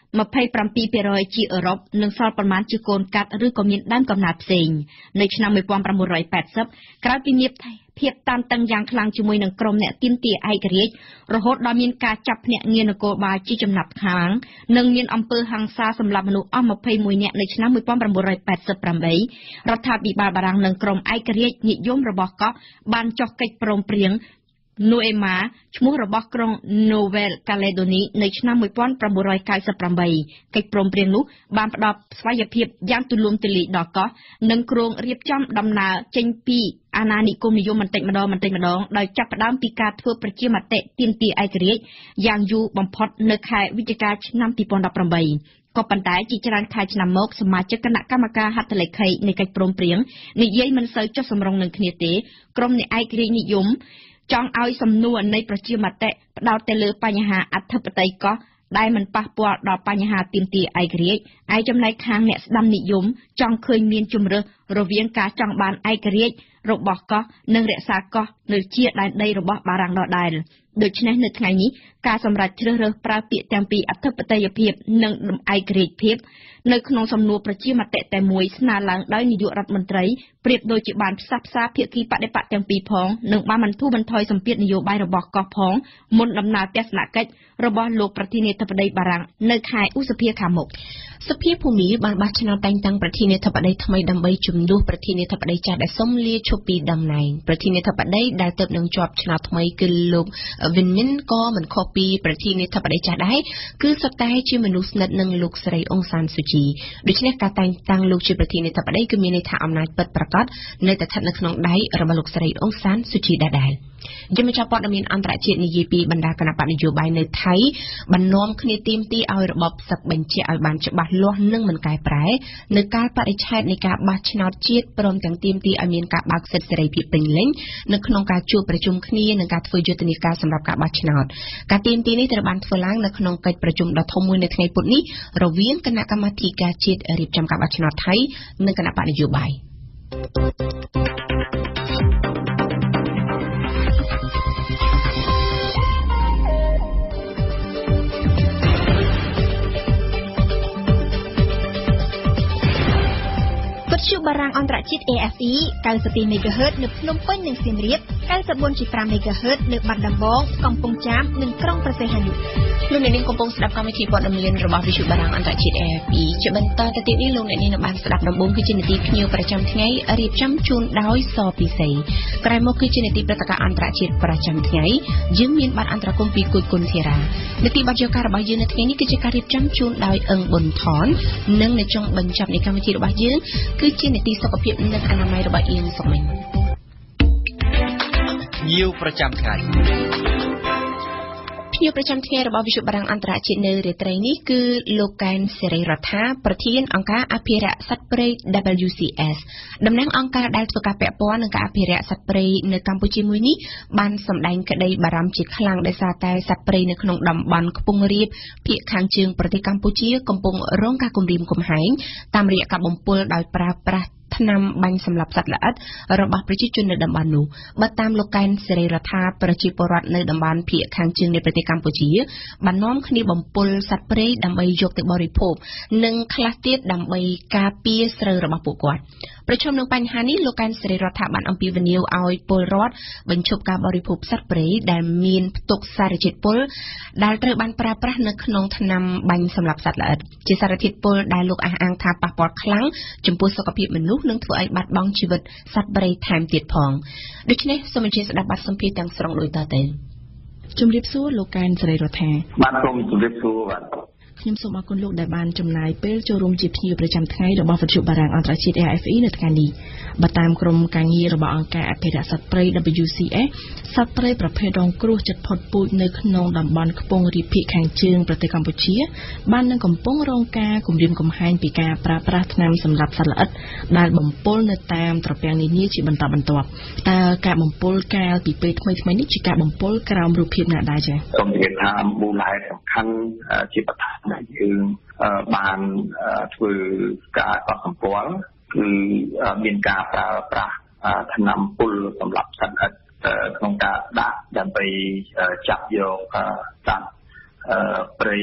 ยี่สิบเจ็ดเปอร์เซ็นต์ ជាអឺរ៉ុបនិងសល់ប្រមាណជាកូនកាត់ឬក៏មានដើមកំណើតផ្សេងនៅឆ្នាំnineteen eightyក្រោយពីមានភាពតានតឹងយ៉ាងខ្លាំងជាមួយនឹងក្រុមអ្នកទាមទារឯករាជ្យរហូតដល់មានការចាប់ភ្នាក់ងារនគរបាលជាចំណាប់ខាងនិងមានអំពើហិង្សាសម្លាប់មនុស្សអស់twenty-oneនាក់នៅឆ្នាំnineteen eighty-eightរដ្ឋាភិបាលបារាំងនិងក្រុមឯករាជ្យនិយមរបស់កោះបានចុះកិច្ចព្រមព្រៀងNoema ឈ្មោះរបស់ក្រុង Nouvelle Calédonie នៅឆ្នាំnineteen ninety-eightកិច្ចព្រមព្រៀងនោះបានផ្ដល់ស្វ័យភាពយ៉ាងទូលំទូលាយដល់កោះនិងគ្រោងរៀបចំដំណើរចេញពីអាណានិគមនិយមបន្តិចម្ដងបន្តិចម្ដងដោយចាប់ផ្ដើមពីការធ្វើប្រជាមតិទាមទារឯករាជ្យយ៉ាងយូរបំផុតនៅខែវិច្ឆិកាឆ្នាំtwo thousand eighteenក៏ប៉ុន្តែជាច្រើនខែឆ្នាំមកសមាជិកគណៈកម្មការហត្ថលេខីនៃកិច្ចព្រមព្រៀងនិយាយមិនសូវចុះសម្រុងនឹងគ្នាទេក្រុមអ្នកឯករាជ្យនិយមចង់ឲ្យសំណួរនៃប្រជាមតិផ្ដោតទៅលើបញ្ហាអធិបតេយ្យកោះដែលមិនប៉ះពាល់ដល់បញ្ហាទាមទារឯករាជ្យឯចំណែកខាងអ្នកស្ដាំនិយមចង់ឃើញមានជំរើសរវាងការចង់បានឯករាជ្យរបស់កោះនិងរក្សាកោះនៅជាដែនដីរបស់បារាំងដដែលដូច្នេះនៅថ្ងៃនេះការសម្រេចជ្រើសរើសប្រើពាក្យទាំងពីរអធិបតេយ្យភាពនិងឯករាជ្យភាពនៅក្នុងសំណួរប្រជាមតិតែមួយស្នើឡើងដោយនាយករដ្ឋមន្ត្រីប្រៀបដូចជាបានផ្សះផ្សាភាគីបដិបត្តិទាំងពីរផងនិងបានបន្ធូរបន្ថយសម្ពាធនយោបាយរបស់កោះផងមុនដំណើរទស្សនកិច្ចរបស់លោកប្រធានាធិបតីបារាំងនៅខែឧសភាខាងមុខសភាភូមិបានបោះឆ្នោតតែងតាំងប្រធានាធិបតីថ្មីដើម្បីជំនួសប្រធានាធិបតីចាស់ដែលសុំលាឈប់ពីតំណែងប្រធានាធិបតីដែលទើបនឹងជាប់ឆ្នោតថ្មីគឺលោក Win Myint ក៏មិនខុសពីប្រធានាធិបតីចាស់ដែរគឺសុទ្ធតែជាមនុស្សស្និទ្ធនឹងលោកស្រីអ៊ុងសានស៊ូជីដូច្នេះការតែងតាំងលោកជាប្រធានាធិបតីគឺមានន័យថាអំណាចពិតប្រាកដនៅតែស្ថិតនៅក្នុងដៃរបស់លោកស្រីអ៊ុងសានស៊ូជីដែរយមចព័ត៌មានអន្តរជាតិនិយាយពីបណ្ដាគណៈបកនយោបាយនៅថៃបាននាំគ្នាទាមទារឲ្យរបបសឹកបញ្ជាក់ឲ្យបានច្បាស់លាស់និងមិនកែប្រែនៅការបរិច្ឆេទនៃការបោះឆ្នោតជាតិព្រមទាំងទាមទារឲ្យមានការបើកសិទ្ធិសេរីភាពពេញលេញនៅក្នុងការជួបប្រជុំគ្នានិងការធ្វើយុទ្ធនាការសម្រាប់ការបោះឆ្នោតការទាមទារនេះត្រូវបានធ្វើឡើងនៅក្នុងកិច្ចប្រជុំដ៏ធំមួយនៅថ្ងៃពុធនេះរវាងគណៈកម្មាធិការជាតិរៀបចំការបោះឆ្នោតថៃនិងគណៈបកនយោបាយវិទ្យុបារាំងអន្តរជាតិ A F E ninety-two MHz នៅភ្នំពេញនិងសៀមរាប ninety-four point five MHz នៅបាត់ដំបងកំពង់ចាមនិងក្រុងព្រះសីហនុលោកអ្នកនាងកំពុងស្ដាប់កម្មវិធីព័ត៌មានរបស់វិទ្យុបារាំងអន្តរជាតិ A F E ជាបន្តទៅទៀតនេះលោកអ្នកនាងបានស្ដាប់ដំបូងគឺជានីតិភ្ញៀវប្រចាំថ្ងៃរៀបចំជូនដោយសពិសីក្រោយមកគឺជានីតិព្រឹត្តិការណ៍អន្តរជាតិប្រចាំថ្ងៃយើងមានបទអន្តរកម្មពីគួយគុណធារានីតិបទយកការរបស់យើងនៅថ្ងៃនេះគឺជាការរៀបចំជូនដោយអឹងប៊ុនថននិងនៅចុងបញ្ចប់នៃកម្មវិធីរបស់យើងគឺជានីតិសុខភាពនិងអនាម័យរបស់អៀងសុមិញញៀវប្រចាំថ្ងៃភ្ញៀវប្រចាំថ្ងៃរបស់វិទ្យុបារាំងអន្តរជាតិនៅរាត្រីនេះគឺលោកកែនសេរីរដ្ឋាប្រធានអង្គការអភិរក្សសត្វព្រៃ W C S តំណាងអង្គការដែលធ្វើការពាក់ព័ន្ធនឹងការអភិរក្សសត្វព្រៃនៅកម្ពុជាមួយនេះបានសម្ដែងក្តីបារម្ភជាខ្លាំងដោយសារតែសត្វព្រៃនៅក្នុងតំបន់ខ្ពង់រាបភាគខាងជើងប្រទេសកម្ពុជាកំពុងរងការគំរាមកំហែងតាមរយៈការបំពុលដោយប្រើប្រាស់ថ្នាំបាញ់សម្លាប់សត្វល្អិតរបស់ប្រជាជននៅតំបន់នោះបើតាមលោកកែនសេរីរដ្ឋាប្រជាពលរដ្ឋនៅតំបន់ភាគខាងជើងនៃប្រទេសកម្ពុជាបាននាំគ្នាបំពុលសត្វព្រៃដើម្បីយកទៅបរិភោគនិងខ្លះទៀតដើម្បីការពារស្រូវរបស់ពួកគាត់ប្រឈមនឹងបញ្ហានេះលោកកែនសេរីរដ្ឋាបានអំពាវនាវឲ្យពលរដ្ឋបញ្ឈប់ការបរិភោគសត្វព្រៃដែលមានផ្ទុកសារជាតិពុលដែលត្រូវបានប្រើប្រាស់នៅក្នុងថ្នាំបាញ់សម្លាប់សត្វល្អិតជាសារធាតុពុលដែលលោកអះអាងថាប៉ះពាល់ខ្លាំងចំពោះសុខភាពមនុស្សនិងធ្វើឲ្យបាត់បង់ជីវិតសត្វព្រៃថែមទៀតផងដូច្នេះសូមអញ្ជើញស្ដាប់បទសម្ភាសន៍ទាំងស្រុងដូចតទៅជំរាបសួរលោកកែនសេរីរដ្ឋាបាទសូមជម្រាបសួរបាទខ្ញុំសូមអរគុណលោកដែលបានចំណាយពេលចូលរួមជាភ្ញៀវប្រចាំថ្ងៃរបស់វិទ្យុបារាំងអន្តរជាតិ A F E នៅថ្ងៃនេះបើតាមក្រុមការងាររបស់អង្គការអភិរក្សសត្វព្រៃ W C S សត្វព្រៃប្រភេទរងគ្រោះជិតផុតពូជនៅក្នុងតំបន់ខ្ពង់រាបភាគខាងជើងប្រទេសកម្ពុជាបាននឹងកំពុងរងការគំរាមកំហែងពីការប្រើប្រាស់ថ្នាំសម្លាប់សត្វល្អិតដែលបំពុលនៅតាមត្រពាំងនានាជាបន្តបន្ទាប់តើការបំពុលកាលពីពេលថ្មីៗនេះជាការបំពុលក្រោមរូបភាពណាដែរចា៎សូមនិយាយថាមូលហេតុសំខាន់ជាបឋមដែលយើងបានធ្វើការកត់សម្គាល់គឺមានការប្រើប្រាស់ថ្នាំពុលសម្រាប់សត្វល្អិតក្នុងការដាក់ដើម្បីចាប់យកសត្វព្រៃ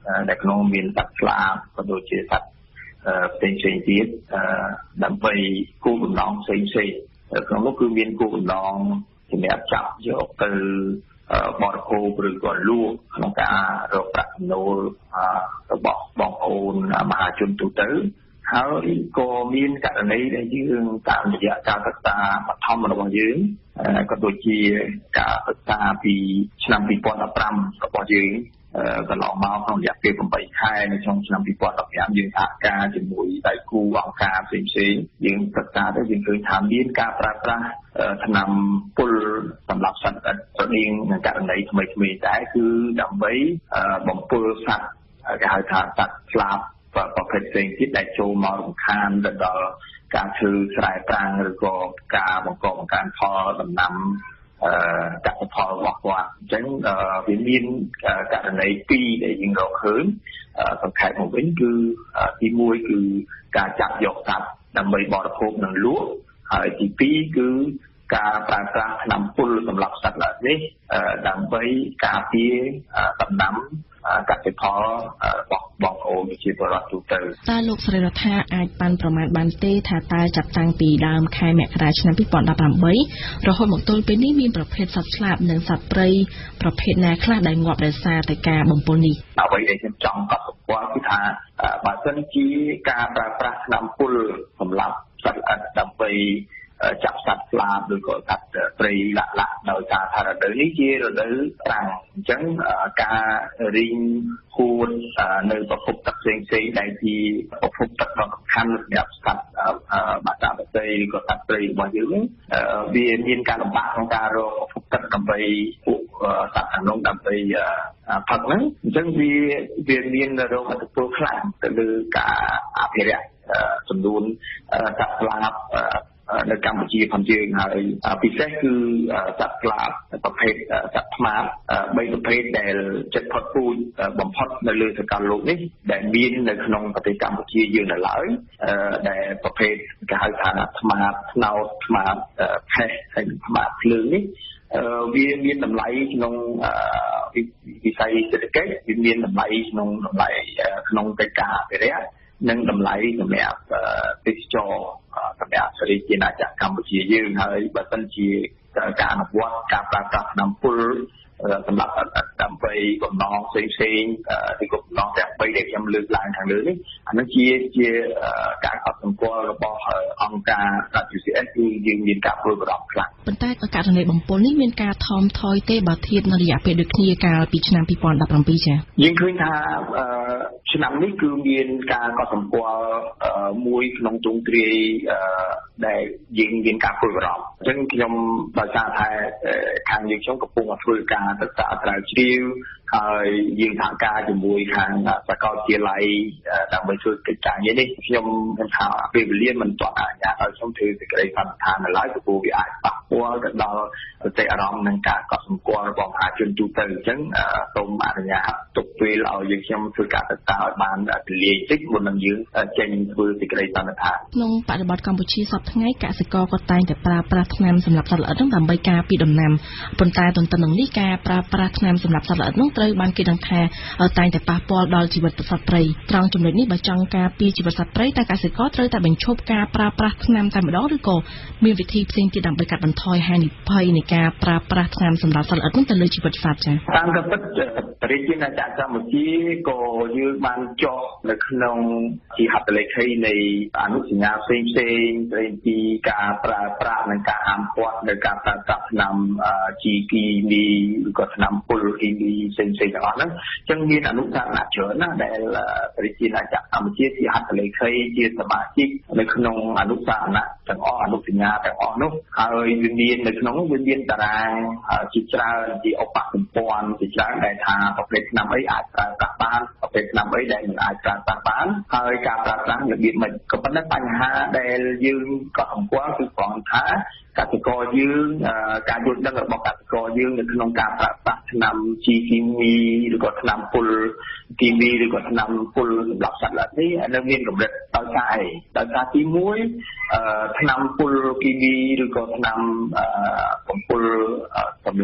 ដែលក្នុងមានសត្វស្លាបក៏ដូចជាសត្វផ្សេងផ្សេងទៀតដើម្បីគោលបំណងផ្សេងផ្សេងក្នុងនោះគឺមានគោលបំណងសម្រាប់ចាប់យកទៅបរិភោគឬក៏លក់ក្នុងការរកប្រាក់ចំណូលរបស់បងប្អូនមហាជនទូទៅហើយក៏មានករណីដែលយើងតាមរយៈការសិក្សាបឋមរបស់យើងក៏ដូចជាការសិក្សាពីឆ្នាំពីរពាន់ដប់ប្រាំរបស់យើងកន្លងមកក្នុងរយៈពេលeightខែនៅក្នុងឆ្នាំពីរពាន់ដប់ប្រាំយើងសហការជាមួយដៃគូអង្គការផ្សេងផ្សេងយើងសិក្សាទៅយើងឃើញថាមានការប្រើប្រាស់ថ្នាំពុលសម្រាប់សត្វស្រដៀងនឹងករណីថ្មីថ្មីដែរគឺដើម្បីបំពុលសត្វគេហៅថាសត្វស្លាបប្រភេទផ្សេងទៀតដែលចូលមករំខានទៅដល់ការធ្វើស្រែប្រាំងឬក៏ការបង្កបង្កើនផលដំណាំកសិផលរបស់គាត់អញ្ចឹងវាមានករណីពីរដែលយើងរកឃើញសង្ខេបមកវិញគឺទីមួយគឺការចាប់យកសត្វដើម្បីបរិភោគនិងលក់ហើយទីពីរគឺការប្រើប្រាស់ថ្នាំពុលសម្រាប់សត្វល្អិតនេះដើម្បីការពារដំណាំកសិផលរបស់បងប្អូនប្រជាពលរដ្ឋទូទៅតើលោកស្រីរដ្ឋាអាចប៉ាន់ប្រមាណបានទេថាតើចាប់តាំងពីដើមខែមករាឆ្នាំពីរពាន់ដប់ប្រាំបីរហូតមកទល់ពេលនេះមានប្រភេទសត្វស្លាបនិងសត្វព្រៃប្រភេទណាខ្លះដែលងាប់ដោយសារតែការបំពុលនេះអ្វីដែលខ្ញុំចង់កត់សម្គាល់គឺថាបើសិនជាការប្រើប្រាស់ថ្នាំពុលសម្រាប់សត្វល្អិតដើម្បីចាប់សត្វស្លាបឬក៏សត្វព្រៃលាក់លាក់ដោយសារថារដូវនេះជារដូវប្រាំងអញ្ចឹងការរីងហួតនៅប្រភពទឹកផ្សេងផ្សេងដែលជាប្រភពទឹកដ៏សំខាន់សម្រាប់សត្វបាសាបតីឬក៏សត្វព្រៃរបស់យើងវាមានការលំបាកក្នុងការរកប្រភពទឹកដើម្បីពួកសត្វទាំងនោះដើម្បីផឹកហ្នឹងអញ្ចឹងវាវាមានរោគឥទ្ធិពលខ្លាំងទៅលើការអភិរក្សចំនួនសត្វស្លាបនៅកម្ពុជាផងយើងហើយពិសេសគឺសត្វស្លាបប្រភេទសត្វថ្មាបបីប្រភេទដែលចិត្តផុតពូជបំផុតនៅលើសកលលោកនេះដែលមាននៅក្នុងប្រទេសកម្ពុជាយើងនៅឡើយដែលប្រភេទគេហៅថាថ្មាបថ្នោតថ្មាបផេះហើយថ្មាបភ្លើងនេះវាមានតម្លៃក្នុងវិស័យសេដ្ឋកិច្ចវាមានតម្លៃក្នុងតម្លៃក្នុងកិច្ចការអភិរក្សនិងតម្លៃសម្រាប់ទេសចរសម្រាប់សេរីជាណាចក្រកម្ពុជាយើងហើយបើមិនជាការអនុវត្តការប្រើប្រាស់ថ្នាំពុលសម្រាប់ដើម្បីបំណងផ្សេងផ្សេងទីកំណត់ទាំងបីដែលខ្ញុំលើកឡើងខាងលើនេះអានោះជាជាការកត់សម្គាល់របស់អង្គការ ដបលយូ ស៊ី អេស គឺយើងមានការព្រួយបារម្ភខ្លាំងប៉ុន្តែករណីបំពុលនេះមានការថមថយទេបើធៀបនៅរយៈពេលដូចគ្នាកាលពីឆ្នាំពីរពាន់ដប់ប្រាំពីរចា៎យើងឃើញថាឆ្នាំនេះគឺមានការកត់សម្គាល់មួយក្នុងទ្រង់ទ្រាយដែលយើងមានការព្រួយបារម្ភអញ្ចឹងខ្ញុំដោយសារតែខាងយើងខ្ញុំកំពុងធ្វើការសិក្សាស្រាវជ្រាវហើយយើងសហការជាមួយខាងសាកលវិទ្យាល័យដើម្បីធ្វើកិច្ចការនេះខ្ញុំថាពេលវេលាមិនទាន់អនុញ្ញាតឲ្យខ្ញុំធ្វើសេចក្តីសន្និដ្ឋាននៅឡើយព្រោះវាអាចប៉ះពាល់ទៅដល់សតិអារម្មណ៍និងការកត់សម្គាល់របស់មហាជនទូទៅអញ្ចឹងសូមអនុញ្ញាតទុកពេលឲ្យយើងខ្ញុំធ្វើការសិក្សាឲ្យបានទលាយតិចមុននឹងយើងចេញធ្វើសេចក្តីសន្និដ្ឋានក្នុងបរិបទកម្ពុជាសពថ្ងៃកសិករក៏តែងតែប្រើប្រាស់ថ្នាំសម្រាប់សត្វល្អិតដើម្បីការពារដំណាំប៉ុន្តែទន្ទឹមនឹងនេះការប្រើប្រាស់ថ្នាំសម្រាប់សត្វល្អិតនោះត្រូវបានគេដឹងថាតែងតែប៉ះពាល់ដល់ជីវិតសត្វព្រៃត្រង់ចំណុចនេះបើចង់ការពារជីវិតសត្វព្រៃតើកសិករត្រូវតែបញ្ឈប់ការប្រើប្រាស់ថ្នាំតែម្ដងឬក៏មានវិធីផ្សេងទៀតដើម្បីកាត់បន្ថយហានិភ័យនៃការប្រើប្រាស់ថ្នាំសម្រាប់សត្វល្អិតនោះទៅលើជីវិតសត្វចា៎តាមការពិតប្រជាជនអាចារ្យកម្ពុជាក៏យើងបានចុះនៅក្នុងជាហត្ថលេខីនៃអនុសញ្ញាផ្សេងផ្សេងស្ដីពីការប្រើប្រាស់និងការហាមឃាត់នៅការប្រើប្រាស់ថ្នាំជីគីមីឬក៏ថ្នាំពុលគីមីផ្សេងផ្សេងទាំងអស់ហ្នឹងអញ្ចឹងមានអនុសារណៈច្រើនណាស់ដែលប្រជាជនអាចារ្យកម្ពុជាជាហត្ថលេខីជាសមាជិកនៅក្នុងអនុសារណៈទាំងអស់អនុសញ្ញាទាំងអស់នោះហើយវាមាននៅក្នុងនោះវាមានតារាងជាច្រើនជាឧបសម្ព័ន្ធជាច្រើនដែលថាប្រភេទថ្នាំអីអាចប្រើប្រាស់បានប្រភេទថ្នាំអីដែលមិនអាចប្រើប្រាស់បានហើយការប្រើប្រាស់របៀបមិនក៏ប៉ុន្តែបញ្ហាដែលយើងក៏សម្គាល់គឺគ្រាន់ថាកសិករយើងការយល់ដឹងរបស់កសិករយើងនៅក្នុងការប្រើប្រាស់ថ្នាំជីគីមីឬក៏ថ្នាំពុលគីមីឬក៏ថ្នាំពុលសម្រាប់សត្វល្អិតនេះនៅមានកម្រិតដោយសារអីដោយសារទីមួយថ្នាំពុលគីមីឬក៏ថ្នាំបំពុលសម្រាប់ស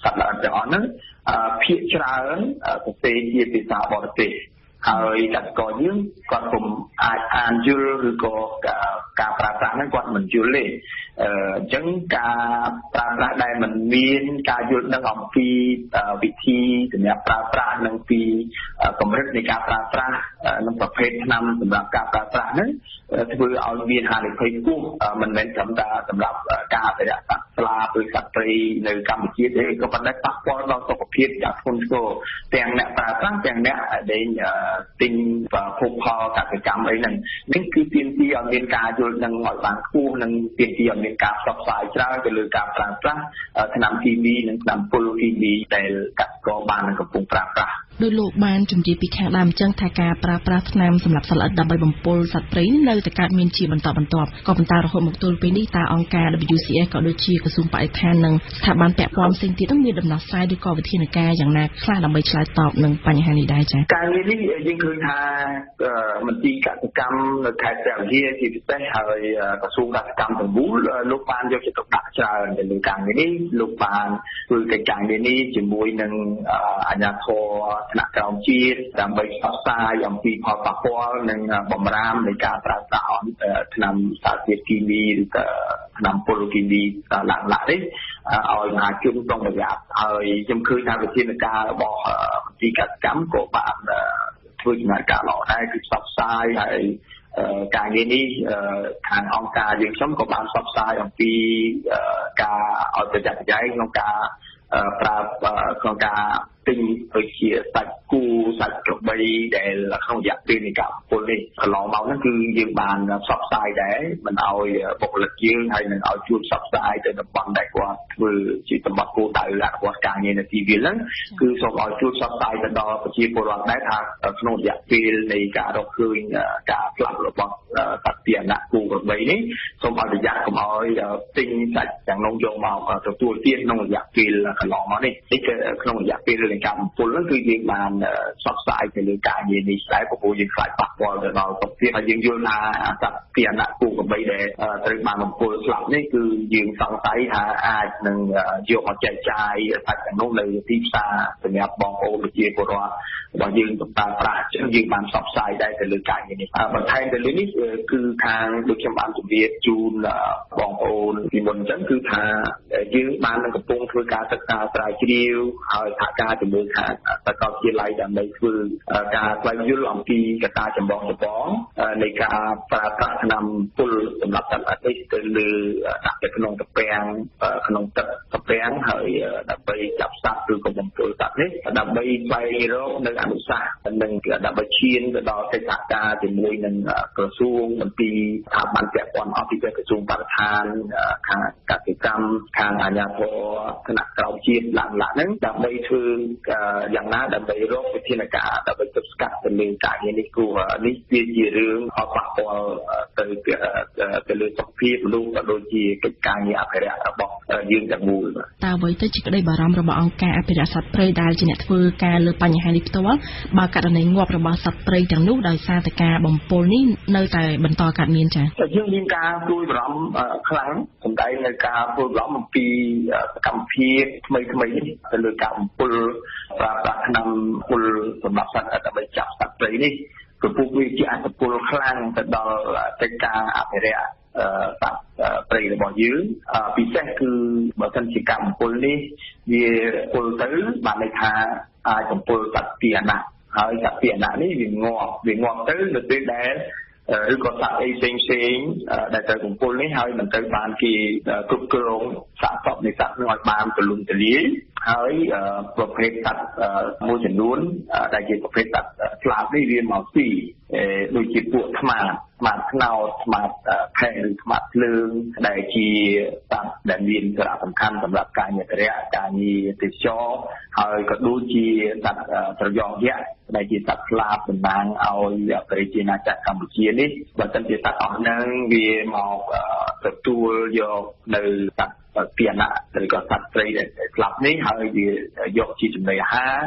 សត្វល្អិតទាំងអស់ហ្នឹងភាគច្រើនសរសេរជាភាសាបរទេសហើយកសិករយើងគាត់ពុំអាចអានយល់ឬក៏ការប្រើប្រាស់ហ្នឹងគាត់មិនយល់ទេអញ្ចឹងការប្រើប្រាស់ដែលមិនមានការយល់ដឹងអំពីវិធីសម្រាប់ប្រើប្រាស់និងពីកម្រិតនៃការប្រើប្រាស់និងប្រភេទថ្នាំសម្រាប់ការប្រើប្រាស់ហ្នឹងធ្វើឲ្យមានហានិភ័យខ្ពស់មិនមែនត្រឹមតែសម្រាប់ការអភិរក្សសត្វស្លាបឬសត្វព្រៃនៅកម្ពុជាទេក៏ប៉ុន្តែប៉ះពាល់ដល់សុខភាពយ៉ាងធ្ងន់ធ្ងរទាំងអ្នកប្រើប្រាស់ទាំងអ្នកដែលទិញភោគផលកសិកម្មអីហ្នឹងនេះគឺទាមទារឲ្យមានការយល់ដឹងឲ្យបានខ្ពស់និងទាមទារឲ្យមានការផ្សព្វផ្សាយច្រើនទៅលើការប្រើប្រាស់ថ្នាំគីមីនិងថ្នាំពុលគីមីដែលកសិករបាននឹងកំពុងប្រើប្រាស់ដោយលោកបានជម្រាបពីខាងដើមអញ្ចឹងថាការប្រើប្រាស់ថ្នាំសម្រាប់សត្វល្អិតដើម្បីបំពុលសត្វព្រៃនៅតែកើតមានជាបន្តបន្ទាប់ក៏ប៉ុន្តែរហូតមកទល់ពេលនេះតើអង្គការ W C S ក៏ដូចជាក្រសួងបរិស្ថាននិងស្ថាប័នពាក់ព័ន្ធផ្សេងទៀតនឹងមានដំណោះស្រាយឬក៏វិធានការយ៉ាងណាខ្លះដើម្បីឆ្លើយតបនឹងបញ្ហានេះដែរចា៎ការងារនេះយើងឃើញថាមន្ទីរកសិកម្មនៅខេត្តព្រះវិហារជាពិសេសហើយក្រសួងកសិកម្មទាំងមូលលោកបានយកចិត្តទុកដាក់ច្រើនទៅលើការងារនេះលោកបានធ្វើកិច្ចការងារនេះជាមួយនឹងអាជ្ញាធរថ្នាក់ក្រោមជាតិដើម្បីផ្សព្វផ្សាយអំពីផលប៉ះពាល់និងបំរាមនៃការប្រើប្រាស់ថ្នាំសារធាតុគីមីឬក៏ថ្នាំពុលគីមីឡើងឡើងនេះឲ្យមហាជនប្រុងប្រយ័ត្នហើយខ្ញុំឃើញថាវិធានការរបស់មន្ទីរកសិកម្មក៏បានធ្វើដំណើរការល្អដែរគឺផ្សព្វផ្សាយហើយការងារនេះខាងអង្គការយើងខ្ញុំក៏បានផ្សព្វផ្សាយអំពីការឲ្យប្រយ័ត្នប្រយែងក្នុងការប្រើក្នុងការទិញដូចជាសាច់គូសាច់ក្របីដែលក្នុងរយៈពេលនៃការបំពុលនេះកន្លងមកហ្នឹងគឺយើងបានផ្សព្វផ្សាយដែរមិនឲ្យបុគ្គលិកយើងហើយនឹងឲ្យជួយផ្សព្វផ្សាយទៅតំបន់ដែលគាត់ធ្វើជាតំបន់គោលដៅរបស់ការងារនៅទីវាលហ្នឹងគឺសូមឲ្យជួយផ្សព្វផ្សាយទៅដល់ប្រជាពលរដ្ឋដែរថាក្នុងរយៈពេលនៃការរកឃើញការផ្លាស់របស់សត្វពាហនៈគូក្របីនេះសូមឲ្យប្រយ័ត្នកុំឲ្យទិញសាច់ទាំងនោះយកមកទទួលទានក្នុងរយៈពេលកន្លងមកនេះនេះគឺក្នុងរយៈពេលនៃការបំពុលហ្នឹងគឺយើងបានផ្សព្វផ្សាយទៅលើការងារនេះដែរព្រោះយើងខ្លាចប៉ះពាល់ទៅដល់សុខភាពហើយយើងយល់ថាសត្វពាហនៈគូក្របីដែលត្រូវបានបំពុលស្លាប់នេះគឺយើងសង្ស័យថាអាចនឹងយកមកចែកចាយសាច់ទាំងនោះនៅទីផ្សារសម្រាប់បងប្អូនប្រជាពលរដ្ឋរបស់យើងទៅប្រើប្រាស់អញ្ចឹងយើងបានផ្សព្វផ្សាយដែរទៅលើការងារនេះបន្ថែមទៅលើនេះគឺខាងដូចខ្ញុំបានជម្រាបជូនបងប្អូនពីមុនអញ្ចឹងគឺថាយើងបាននឹងកំពុងធ្វើការសិក្សាស្រាវជ្រាវហើយសហការជាមួយខាងសាកលវិទ្យាល័យដើម្បីធ្វើការស្វែងយល់អំពីកត្តាចម្បងចម្បងនៃការប្រើប្រាស់ថ្នាំពុលសម្រាប់សត្វល្អិតនេះទៅលើដាក់ទៅក្នុងត្រពាំងក្នុងទឹកត្រពាំងហើយដើម្បីចាប់សត្វឬក៏បំពុលសត្វនេះដើម្បីស្វែងរកនៅអនុសាសន៍និងដើម្បីឈានទៅដល់កិច្ចសហការជាមួយនឹងក្រសួងមន្ទីរស្ថាប័នពាក់ព័ន្ធអស់ពីក្រសួងបរិស្ថានខាងកសិកម្មខាងអាជ្ញាធរថ្នាក់ក្រោមជាតិឡើងឡើងហ្នឹងដើម្បីធ្វើយ៉ាងណាដើម្បីរកវិធានការដើម្បីទប់ស្កាត់ទៅលើការងារនេះគួរនេះវាជារឿងអបអរសាទៅទៅលើសុខភាពមនុស្សក៏ដូចជាកិច្ចការងារអភិរក្សរបស់យើងទាំងមូលតើអ្វីទៅជាក្តីបារម្ភរបស់អង្គការអភិរក្សសត្វព្រៃដែលជាអ្នកធ្វើការលើបញ្ហានេះផ្ទាល់បើករណីងាប់របស់សត្វព្រៃទាំងនោះដោយសារតែការបំពុលនេះនៅតែបន្តកើតមានចា៎យើងមានការព្រួយបារម្ភខ្លាំងសម្ដែងនៅការព្រួយបារម្ភអំពីសកម្មភាពថ្មីថ្មីនេះទៅលើការបំពុលប្រើប្រាស់ថ្នាំពុលសម្រាប់សត្វដើម្បីចាប់សត្វព្រៃនេះព្រោះពួកវាជាអត្តពលខ្លាំងទៅដល់កិច្ចការអភិរក្សសត្វព្រៃរបស់យើងពិសេសគឺបើសិនជាការបំពុលនេះវាពុលទៅបានន័យថាអាចបំពុលសត្វពាហនៈហើយសត្វពាហនៈនេះវាងាប់វាងាប់ទៅនៅពេលដែលឬក៏សត្វអីផ្សេងផ្សេងដែលត្រូវបំពុលនេះហើយមិនត្រូវបានគេគ្រប់គ្រងសាកសពនៃសត្វនោះឲ្យបានទូលំទូលាយហើយប្រភេទសត្វមួយចំនួនដែលជាប្រភេទសត្វស្លាបនេះវាមកស៊ីដូចជាពួកថ្មាថ្មាថ្នោតថ្មាផែឬថ្មាភ្លើងដែលជាសត្វដែលមានសារៈសំខាន់សម្រាប់ការងារអភិរក្សការងារទេសចរហើយក៏ដូចជាសត្វត្រយងយក្សដែលជាសត្វស្លាបតំណាងឲ្យប្រជាណាចក្រកម្ពុជានេះបើមិនជាសត្វអស់ហ្នឹងវាមកទទួលយកនៅសត្វពាហនៈឬក៏សត្វព្រៃដែលស្លាប់នេះហើយវាយកជាចំណីអាហារ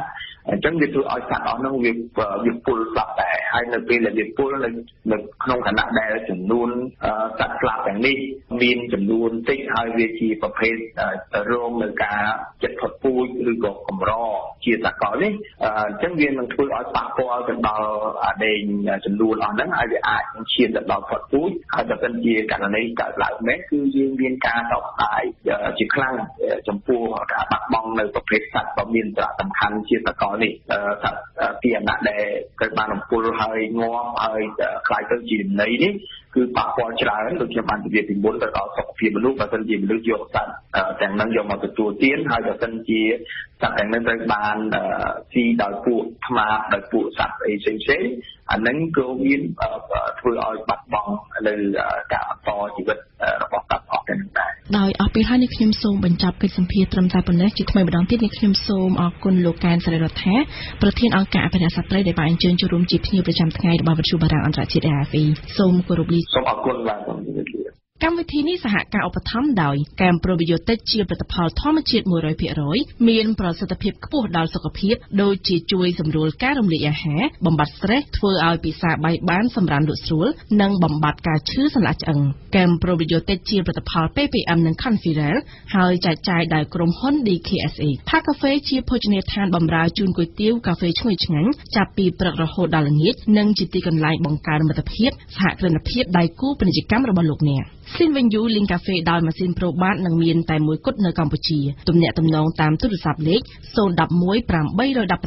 អញ្ចឹងវាធ្វើឲ្យសត្វអស់នោះវាវាពុលស្លាប់ដែរហើយនៅពេលដែលវាពុលនៅនៅក្នុងខណៈដែលចំនួនសត្វស្លាប់ទាំងនេះមានចំនួនតិចហើយវាជាប្រភេទរងនៅការចិត្តផុតពូជឬក៏កម្រជាសកលនេះអញ្ចឹងវានឹងធ្វើឲ្យប៉ះពាល់ទៅដល់អាដេញចំនួនអស់ហ្នឹងហើយវាអាចនឹងឈានទៅដល់ផុតពូជហើយបើសិនជាករណីកើតឡើងមែនគឺយើងមានការតបស្ដាយជាខ្លាំងចំពោះការបាត់បង់នៅប្រភេទសត្វដ៏មានសារៈសំខាន់ជាសកលនេះសត្វពីអាណត្តិដែលត្រូវបានរំពុលហើយងាប់ហើយខ្លាយទៅជាចំណីនេះគឺប៉ះពាល់ច្រើនដូចខ្ញុំបានជម្រាបពីមុនទៅដល់សុខភាពមនុស្សបើសិនជាមនុស្សយកសត្វទាំងហ្នឹងយកមកទទួលទានហើយបើសិនជាសត្វទាំងហ្នឹងត្រូវបានស៊ីដោយពួកថ្មាដោយពួកសត្វអីផ្សេងៗអាហ្នឹងក៏មានធ្វើឲ្យបាត់បង់នៅការបន្តជីវិតរបស់សត្វអស់ទាំងហ្នឹងដែរដោយអស់ពេលហើយនេះខ្ញុំសូមបញ្ចប់កិច្ចសម្ភាសន៍ត្រឹមតែប៉ុណ្ណេះជាថ្មីម្ដងទៀតនេះខ្ញុំសូមអរគុណលោកកែនសេរីរដ្ឋាប្រធានអង្គការអភិរក្សសត្វព្រៃដែលបានអញ្ជើញចូលរួមជាភ្ញៀវប្រចាំថ្ងៃរបស់វិទ្យុបារាំងអន្តរជាតិ A F E សូមគោរពលាសូមអរគុណបាទសូមជម្រាបលាកម្មវិធីនេះសហការឧបត្ថម្ភដោយកែមប្រូប៊ីយ៉ូទិកជាផលិតផលធម្មជាតិ one hundred percent មានប្រសិទ្ធភាពខ្ពស់ដល់សុខភាពដូចជាជួយសម្រួលការរំលាយអាហារបំបាត់ stress ធ្វើឲ្យពិសាបាយបានសម្រានលក់ស្រួលនិងបំបាត់ការឈឺសន្លាក់ឆ្អឹងកែមប្រូប៊ីយ៉ូទិកជាផលិតផល P P M និង Conferel ហើយចែកចាយដោយក្រុមហ៊ុន D K S A ផាកាហ្វេជាភោជនីយដ្ឋានបម្រើជូនគុយទាវកាហ្វេឈ្ងុយឆ្ងាញ់ចាប់ពីព្រឹករហូតដល់ល្ងាចនិងជាទីកន្លែងបង្កើនមិត្តភាពសហគ្រិនភាពដៃគូពាណិជ្ជកម្មរបស់លោកអ្នកស៊ីនវិញយូលីងកាហ្វេដោយម៉ាស៊ីនប្រូបាតនឹងមានតែមួយគត់នៅកម្ពុជាទំនាក់ទំនងតាមទូរស័ព្ទលេខzero one one eight one six two two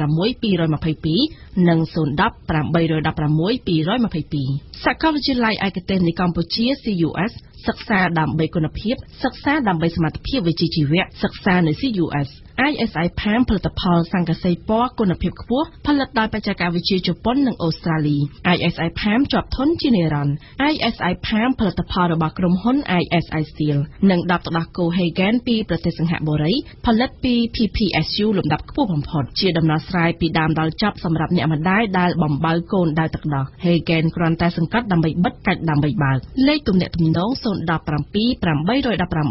twoនិងzero one zero 8 1 6 two two twoសាកលវិទ្យាល័យឯកទេសនៃកម្ពុជា C U S សិក្សាដើម្បីគុណភាពសិក្សាដើម្បីសមត្ថភាពវិជ្ជាជីវៈសិក្សានៅ C U S I S I Palm ផលិតផលសង្កសីពណ៌គុណភាពខ្ពស់ផលិតដោយបច្ចេកវិទ្យាជប៉ុននិងអូស្ត្រាលី I S I Palm ជាប់ធន់ជានិរន្តរ៍ I S I Palm ផលិតផលរបស់ក្រុមហ៊ុន I S I Steel និងដបទឹកដោះគោ Hagen ពីប្រទេសសិង្ហបុរីផលិតពី P P S U លំដាប់ខ្ពស់បំផុតជាដំណោះស្រាយពីដើមដល់ចប់សម្រាប់អ្នកម្ដាយដែលបំបើកូនដោយទឹកដោះ Hagen គ្រាន់តែសង្កត់ដើម្បីបិទកាច់ដើម្បីបើកលេខទំនាក់ទំនងzero one seven 8 8 one eight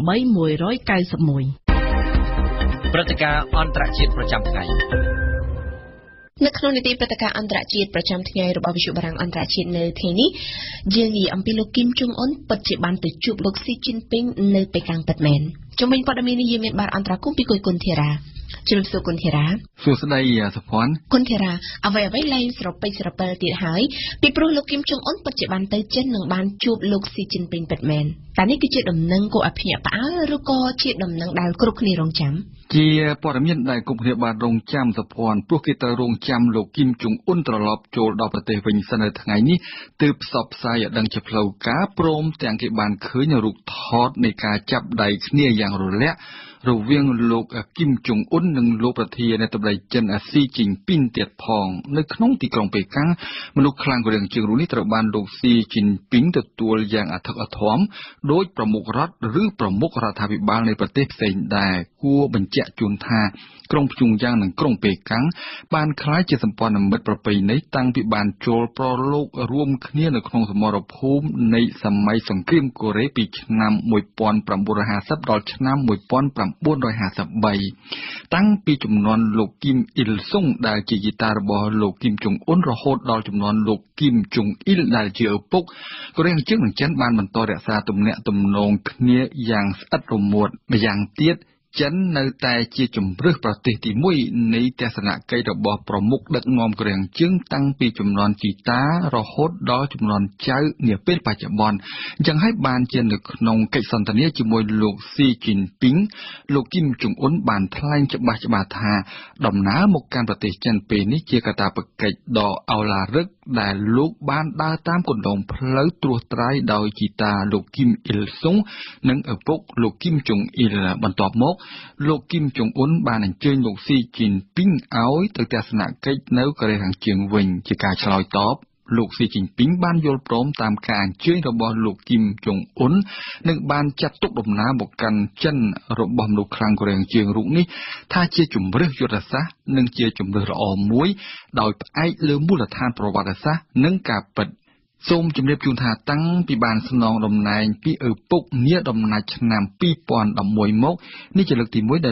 one nine one ព្រឹត្តិការណ៍អន្តរជាតិប្រចាំថ្ងៃនៅក្នុងនីតិព្រឹត្តិការណ៍អន្តរជាតិប្រចាំថ្ងៃរបស់វិទ្យុបារាំងអន្តរជាតិនៅថ្ងៃនេះយើងនិយាយអំពីលោកគីមចុងអ៊ុនពិតជាបានទៅជួបលោកស៊ីជីនពីងនៅប៉េកាំងពិតមែនជំនាញព័ត៌មាននេះយើងមានបានអន្តរាគមន៍ពីគុយគុនធីរ៉ាជម្រាបសួរគុនធីរ៉ាសួស្តីសុភ័ណ្ឌគុនធីរ៉ាអ្វីអ្វីឡើងស្រពេចស្រពិលទៀតហើយពីព្រោះលោកគីមចុងអ៊ុនពិតជាបានទៅចិននិងបានជួបលោកស៊ីជីនពីងពិតមែនតែនេះគឺជាដំណឹងគួរឲ្យភ្ញាក់ផ្អើលឬក៏ជាដំណឹងដែលគ្រប់គ្នារងចាំជាព័ត៌មានដែលគ្រប់គ្នាបានរងចាំសុភ័ណ្ឌព្រោះគេត្រូវរងចាំលោកគីមចុងអ៊ុនត្រឡប់ចូលដល់ប្រទេសវិញសិននៅថ្ងៃនេះទើបផ្សព្វផ្សាយឲ្យដឹងជាផ្លូវការព្រមទាំងគេបានឃើញរូបថតនៃការចាប់ដៃគ្នាយ៉ាងរលាក់រវាងលោកគីមចុងអ៊ុននិងលោកប្រធានាធិបតីចិនស៊ីជីនពីងទៀតផងនៅក្នុងទីក្រុងប៉េកាំងមនុស្សខ្លាំងកូរ៉េជើងរូបនេះត្រូវបានលោកស៊ីជីនពីងទទួលយ៉ាងអធិកអធមដោយប្រមុខរដ្ឋឬប្រមុខរដ្ឋាភិបាលនៃប្រទេសផ្សេងដែរគួរបញ្ជាក់ជូនថាក្រុងព្យុងយ៉ាងនិងក្រុងប៉េកាំងបានក្លាយជាសម្ព័ន្ធមិត្តប្រពៃណីតាំងពីបានចូលប្រឡូករួមគ្នានៅក្នុងសមរភូមិនៃសម័យសង្គ្រាមកូរ៉េពីឆ្នាំone thousand nine hundred fiftyដល់ឆ្នាំone thousand nine hundred fifty-threeតាំងពីចំនួនលោកគីមអ៊ីលសុងដែលជាយីតារបស់លោកគីមចុងអ៊ុនរហូតដល់ចំនួនលោកគីមចុងអ៊ីលដែលជាឪពុកកូរ៉េជើងនិងចិនបានបន្តរក្សាទំនាក់ទំនងគ្នាយ៉ាងស្អិតរមួតម្យ៉ាងទៀតចិននៅតែជាជំរឿសប្រទេសទីមួយនៃទស្សនកិច្ចរបស់ប្រមុខដឹកនាំកូរ៉េជើងតាំងពីចំនួនជីតារហូតដល់ចំនួនចៅនាពេលបច្ចុប្បន្នអញ្ចឹងហើយបានជានៅក្នុងកិច្ចសន្ទនាជាមួយលោកស៊ីជីនពីងលោកគីមចុងអ៊ុនបានថ្លែងច្បាស់ច្បាស់ថាដំណើរមកកាន់ប្រទេសចិនពេលនេះជាកាតព្វកិច្ចដ៏ឱឡារិកដែលលោកបានដើរតាមគន្លងផ្លូវត្រួសត្រាយដោយជីតាលោកគីមអ៊ីលសុងនិងឪពុកលោកគីមចុងអ៊ីលបន្ទាប់មកលោកគីមចុងអ៊ុនបានអញ្ជើញលោកស៊ីជីនពីងឲ្យទៅទស្សនកិច្ចនៅកូរ៉េខាងជើងវិញជាការឆ្លើយតបលោកស៊ីជីនពីងបានយល់ព្រមតាមការអញ្ជើញរបស់លោកគីមចុងអ៊ុននិងបានចាត់ទុកដំណើរមកកាន់ចិនរបស់មនុស្សខ្លាំងកូរ៉េខាងជើងរូបនេះថាជាជំរឿសយុទ្ធសាស្ត្រនិងជាជំរឿសល្អមួយដោយផ្អែកលើមូលដ្ឋានប្រវត្តិសាស្ត្រនិងការពិតសូមជម្រាបជូនថាតាំងពីបានស្នងតំណែងពីឪពុកនាតំណាច់ឆ្នាំtwo thousand elevenមកនេះជាលើកទីមួយដែលលោកគ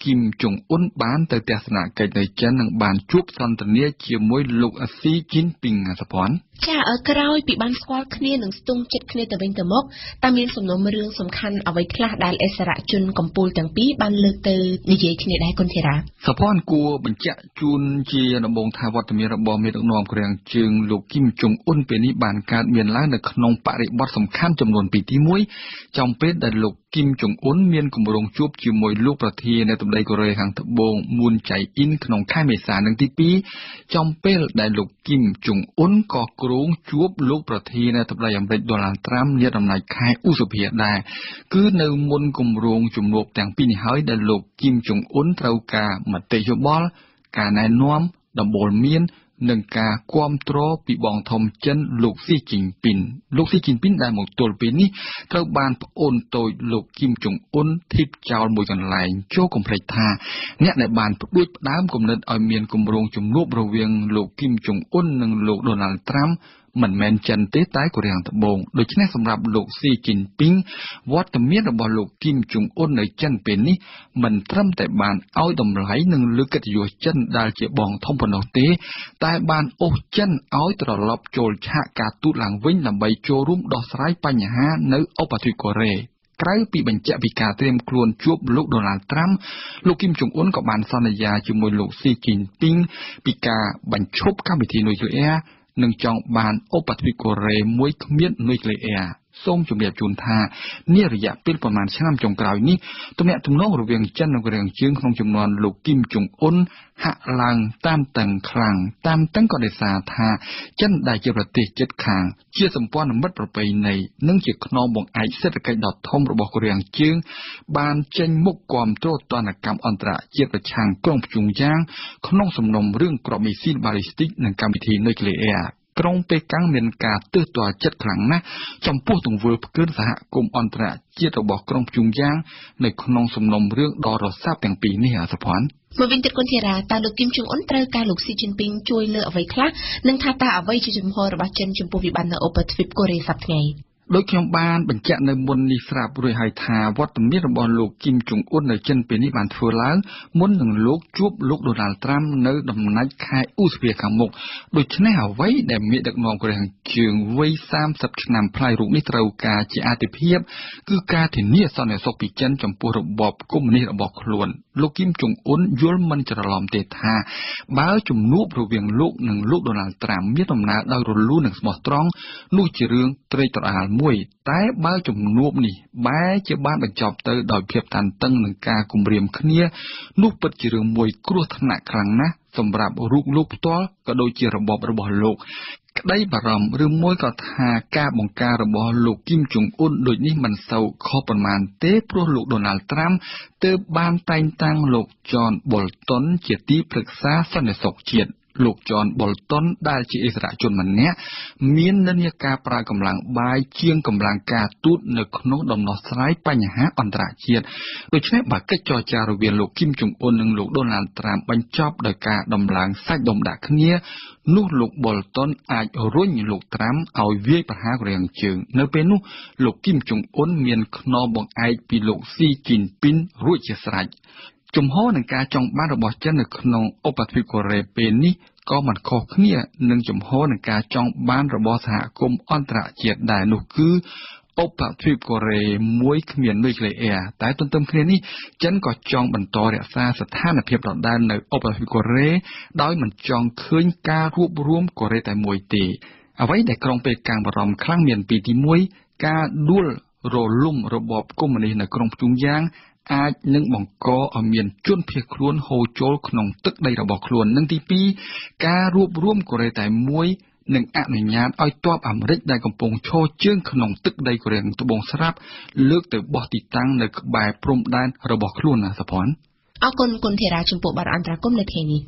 គីមចុងអ៊ុនបានទៅទស្សនកិច្ចនៅចិននិងបានជួបសន្ទនាជាមួយលោកស៊ីជីនពីងសុផាន់ចាអើក្រោយពីបានស្គាល់គ្នានឹងស្ទង់ចិត្តគ្នាទៅវិញទៅមកតើមានសំណុំរឿងសំខាន់អ្វីខ្លះដែលអិសរាជជនកម្ពុជាទាំងពីរបានលើកទៅនិយាយគ្នាដែរគុនធីរ៉ាសុផាន់គួរបញ្ជាក់ជូនជាដំបូងថាវត្តមានរបស់មេដឹកនាំកូរ៉េខាងជើងលោកគីមចុងអ៊ុនពេលនេះបានកើតមានឡើងនៅក្នុងបរិបទសំខាន់ចំនួនពីរទីមួយចំពេលដែលលោកគីមចុងអ៊ុនមានគម្រោងជួបជាមួយលោកប្រធានាធិបតីកូរ៉េខាងត្បូងមូនចៃអ៊ីនក្នុងខែមេសានិងទីពីរចំពេលដែលលោកគីមចុងអ៊ុនក៏គ្រោងជួបលោកប្រធានាធិបតីអាមេរិកដូណាល់ត្រាំនាដំណាច់ខែឧសភាដែរគឺនៅមុនគម្រោងជំនួបទាំងពីរនេះហើយដែលលោកគីមចុងអ៊ុនត្រូវការមតិយោបល់ការណែនាំដំបូលមាននឹងការគាំទ្រពីបងធំចិនលោកស៊ីជីនពីនលោកស៊ីជីនពីនដែលមកទល់ពេលនេះត្រូវបានប្អូនតូចលោកគីមចុងអ៊ុនធីបចោលមួយកន្លែងចូលកុំភ្លេចថាអ្នកដែលបានផ្ដួចផ្ដើមគំនិតឲ្យមានគម្រោងជំនួបរវាងលោកគីមចុងអ៊ុននិងលោកដូណាល់ត្រាំមិនមែនចិនទេតែកូរ៉េខាងត្បូងដូច្នេះសម្រាប់លោកស៊ីជីនពីងវត្តមានរបស់លោកគីមចុងអ៊ុននៅចិនពេលនេះមិនត្រឹមតែបានឲ្យតម្លៃនិងលើកកិត្តិយសចិនដែលជាបងធំប៉ុណ្ណោះទេតែបានអូសចិនឲ្យត្រឡប់ចូលឆាកការទូតឡើងវិញដើម្បីចូលរួមដោះស្រាយបញ្ហានៅឧបទ្វីបកូរ៉េក្រៅពីបញ្ជាក់ពីការត្រៀមខ្លួនជួបលោកដូណាល់ត្រាំលោកគីមចុងអ៊ុនក៏បានសន្យាជាមួយលោកស៊ីជីនពីងពីការបញ្ឈប់កម្មវិធីនុយក្លេអ៊ែរនឹងចង់បានឧបទ្វីបកូរ៉េមួយគ្មាននុយក្លេអ៊ែរសូមជម្រាបជូនថានារយៈពេលប្រមាណឆ្នាំចុងក្រោយនេះទំនាក់ទំនងរវាងចិននិងកូរ៉េខាងជើងក្នុងចំនួនលោកគីមចុងអ៊ុនហាក់ឡើងតានតឹងខ្លាំងតាមតឹងក៏ដោយសារថាចិនដែលជាប្រទេសជិតខាងជាសម្ព័ន្ធមិត្តប្រពៃណីនិងជាខ្នងបង្អែកសេដ្ឋកិច្ចដ៏ធំរបស់កូរ៉េខាងជើងបានចេញមុខគាំទ្រទណ្ឌកម្មអន្តរជាតិប្រឆាំងក្រុងព្យុងយ៉ាងក្នុងសំណុំរឿងគ្រាប់មីស៊ីលបាឡីស្ទិកនិងកម្មវិធីនុយក្លេអ៊ែរក្រុងប៉េកាំងមានការទើសទាល់ចិត្តខ្លាំងណាស់ចំពោះទង្វើផ្កើនសហគមន៍អន្តរជាតិរបស់ក្រុងព្យុងយ៉ាងនៅក្នុងសំណុំរឿងដ៏រស័ព្ទទាំងពីរនេះអាសុផាន់មកវិញទៀតគុនធីរ៉ាតើលោកគីមចុងអ៊ុនត្រូវការលោកស៊ីជីនពីងជួយលើអ្វីខ្លះនិងថាតើអ្វីជាជំហររបស់ចិនចំពោះវិបត្តិនៅឧបទ្វីបកូរ៉េសប្តាហ៍ថ្ងៃដោយខ្ញុំបានបញ្ជាក់នៅមុននេះស្រាប់រួចហើយថាវត្តមានរបស់លោកគីមចុងអ៊ុននៅចិនពេលនេះបានធ្វើឡើងមុននឹងលោកជួបលោកដូណាល់ត្រាំនៅដំណាច់ខែឧសភាខាងមុខដូច្នេះអ្វីដែលមេដឹកនាំកូរ៉េខាងជើងវ័យសាមសិបឆ្នាំផ្លាយរូបនេះត្រូវការជាអាទិភាពគឺការធានាសន្តិសុខពីចិនចំពោះរបបកុម្មុយនីសរបស់ខ្លួនលោកគីមចុងអ៊ុនយល់មិនច្រឡំទេថាបើជំនួបរវាងលោកនិងលោកដូណាល់ត្រាំមានដំណើរដោយរលូននិងស្មោះត្រង់នោះជារឿងត្រេកត្រអាលមួយតែបើជំនួបនេះបែរជាបានបញ្ចប់ទៅដោយភាពតានតឹងនិងការគំរាមគ្នានោះពិតជារឿងមួយគ្រោះថ្នាក់ខ្លាំងណាស់សម្រាប់រូបលោកផ្ទាល់ក៏ដូចជារបបរបស់លោកក្តីបារម្ភឬមួយក៏ថាការបង្ការរបស់លោកគីមចុងអ៊ុនដូចនេះមិនសូវខុសប៉ុន្មានទេព្រោះលោកដូណាល់ត្រាំទើបបានតែងតាំងលោកចនបុលតុនជាទីប្រឹក្សាសន្តិសុខជាតិលោកចនបុលតុនដែលជាអិសរាជជនម្នាក់មាននិន្នាការប្រើកម្លាំងបាយជាងកម្លាំងការទូតនៅក្នុងដំណោះស្រាយបញ្ហាអន្តរជាតិដូច្នេះបើកិច្ចចរចារវាងលោកគីមចុងអ៊ុននិងលោកដូណាល់ត្រាំបញ្ចប់ដោយការដំឡើងសាច់ដុំដាក់គ្នានោះលោកបុលតុនអាចរុញលោកត្រាំឲ្យវាយប្រហារកូរ៉េខាងជើងនៅពេលនោះលោកគីមចុងអ៊ុនមានខ្នងបង្អែកពីលោកស៊ីជីនពីនរួចជាស្រេចជំហរនឹងការចង់បានរបស់ចិននៅក្នុងឧបទ្វីបកូរ៉េពេលនេះក៏មិនខុសគ្នានឹងជំហរនឹងការចង់បានរបស់សហគមន៍អន្តរជាតិដែរនោះគឺឧបទ្វីបកូរ៉េមួយគ្មាននុយក្លេអ៊ែរតែទន្ទឹមគ្នានេះចិនក៏ចង់បន្តរក្សាស្ថានភាពដដែលនៅឧបទ្វីបកូរ៉េដោយមិនចង់ឃើញការរួបរวมកូរ៉េតែមួយទេអ្វីដែលក្រុងប៉េកាំងបារម្ភខ្លាំងមានពីរទីមួយការដួលរលំរបបកុម្មុយនីសនៅក្រុងព្យុងយ៉ាងអាចនឹងបង្កឲ្យមានជនភៀសខ្លួនហូរចូលក្នុងទឹកដីរបស់ខ្លួននិងទីពីរការរួបរวมកូរ៉េតែមួយនឹងអនុញ្ញាតឲ្យទ័ពអាមេរិកដែលកំពុងឈរជើងក្នុងទឹកដីកូរ៉េត្បូងស្រាប់លើកទៅបោះទីតាំងនៅក្បែរព្រំដែនរបស់ខ្លួនណាសុផាន់អរគុណគុណធីរ៉ាចំពោះបទអន្តរកម្មនៅថ្ងៃនេះ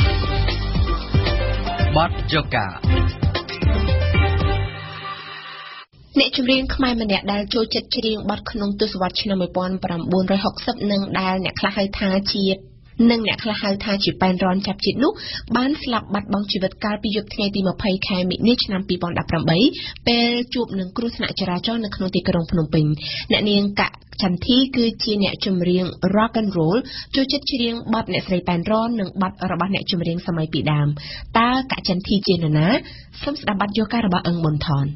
បទយូកាអ្នកចម្រៀងខ្មែរម្នាក់ដែលចូលចិត្តច្រៀងបទក្នុងទសវត្សរ៍ឆ្នាំnineteen sixtyនិងដែលអ្នកខ្លះហៅថាជានិងអ្នកខ្លះហៅថាជាប៉ែនរ៉នចាប់ជាតិនោះបានស្លាប់បាត់បង់ជីវិតកាលពីយប់ថ្ងៃទីtwentyខែមិនិនាឆ្នាំtwenty eighteenពេលជួបនឹងគ្រោះថ្នាក់ចរាចរណ៍នៅក្នុងទីក្រុងភ្នំពេញអ្នកនាងកចន្ទធីគឺជាអ្នកចម្រៀង rock and roll ចូលចិត្តច្រៀងបទអ្នកស្រីប៉ែនរ៉ននិងបទរបស់អ្នកចម្រៀងសម័យពីដើមតើកចន្ទធីជានរណាសូមស្ដាប់បទយកការរបស់អឹងប៊ុនថន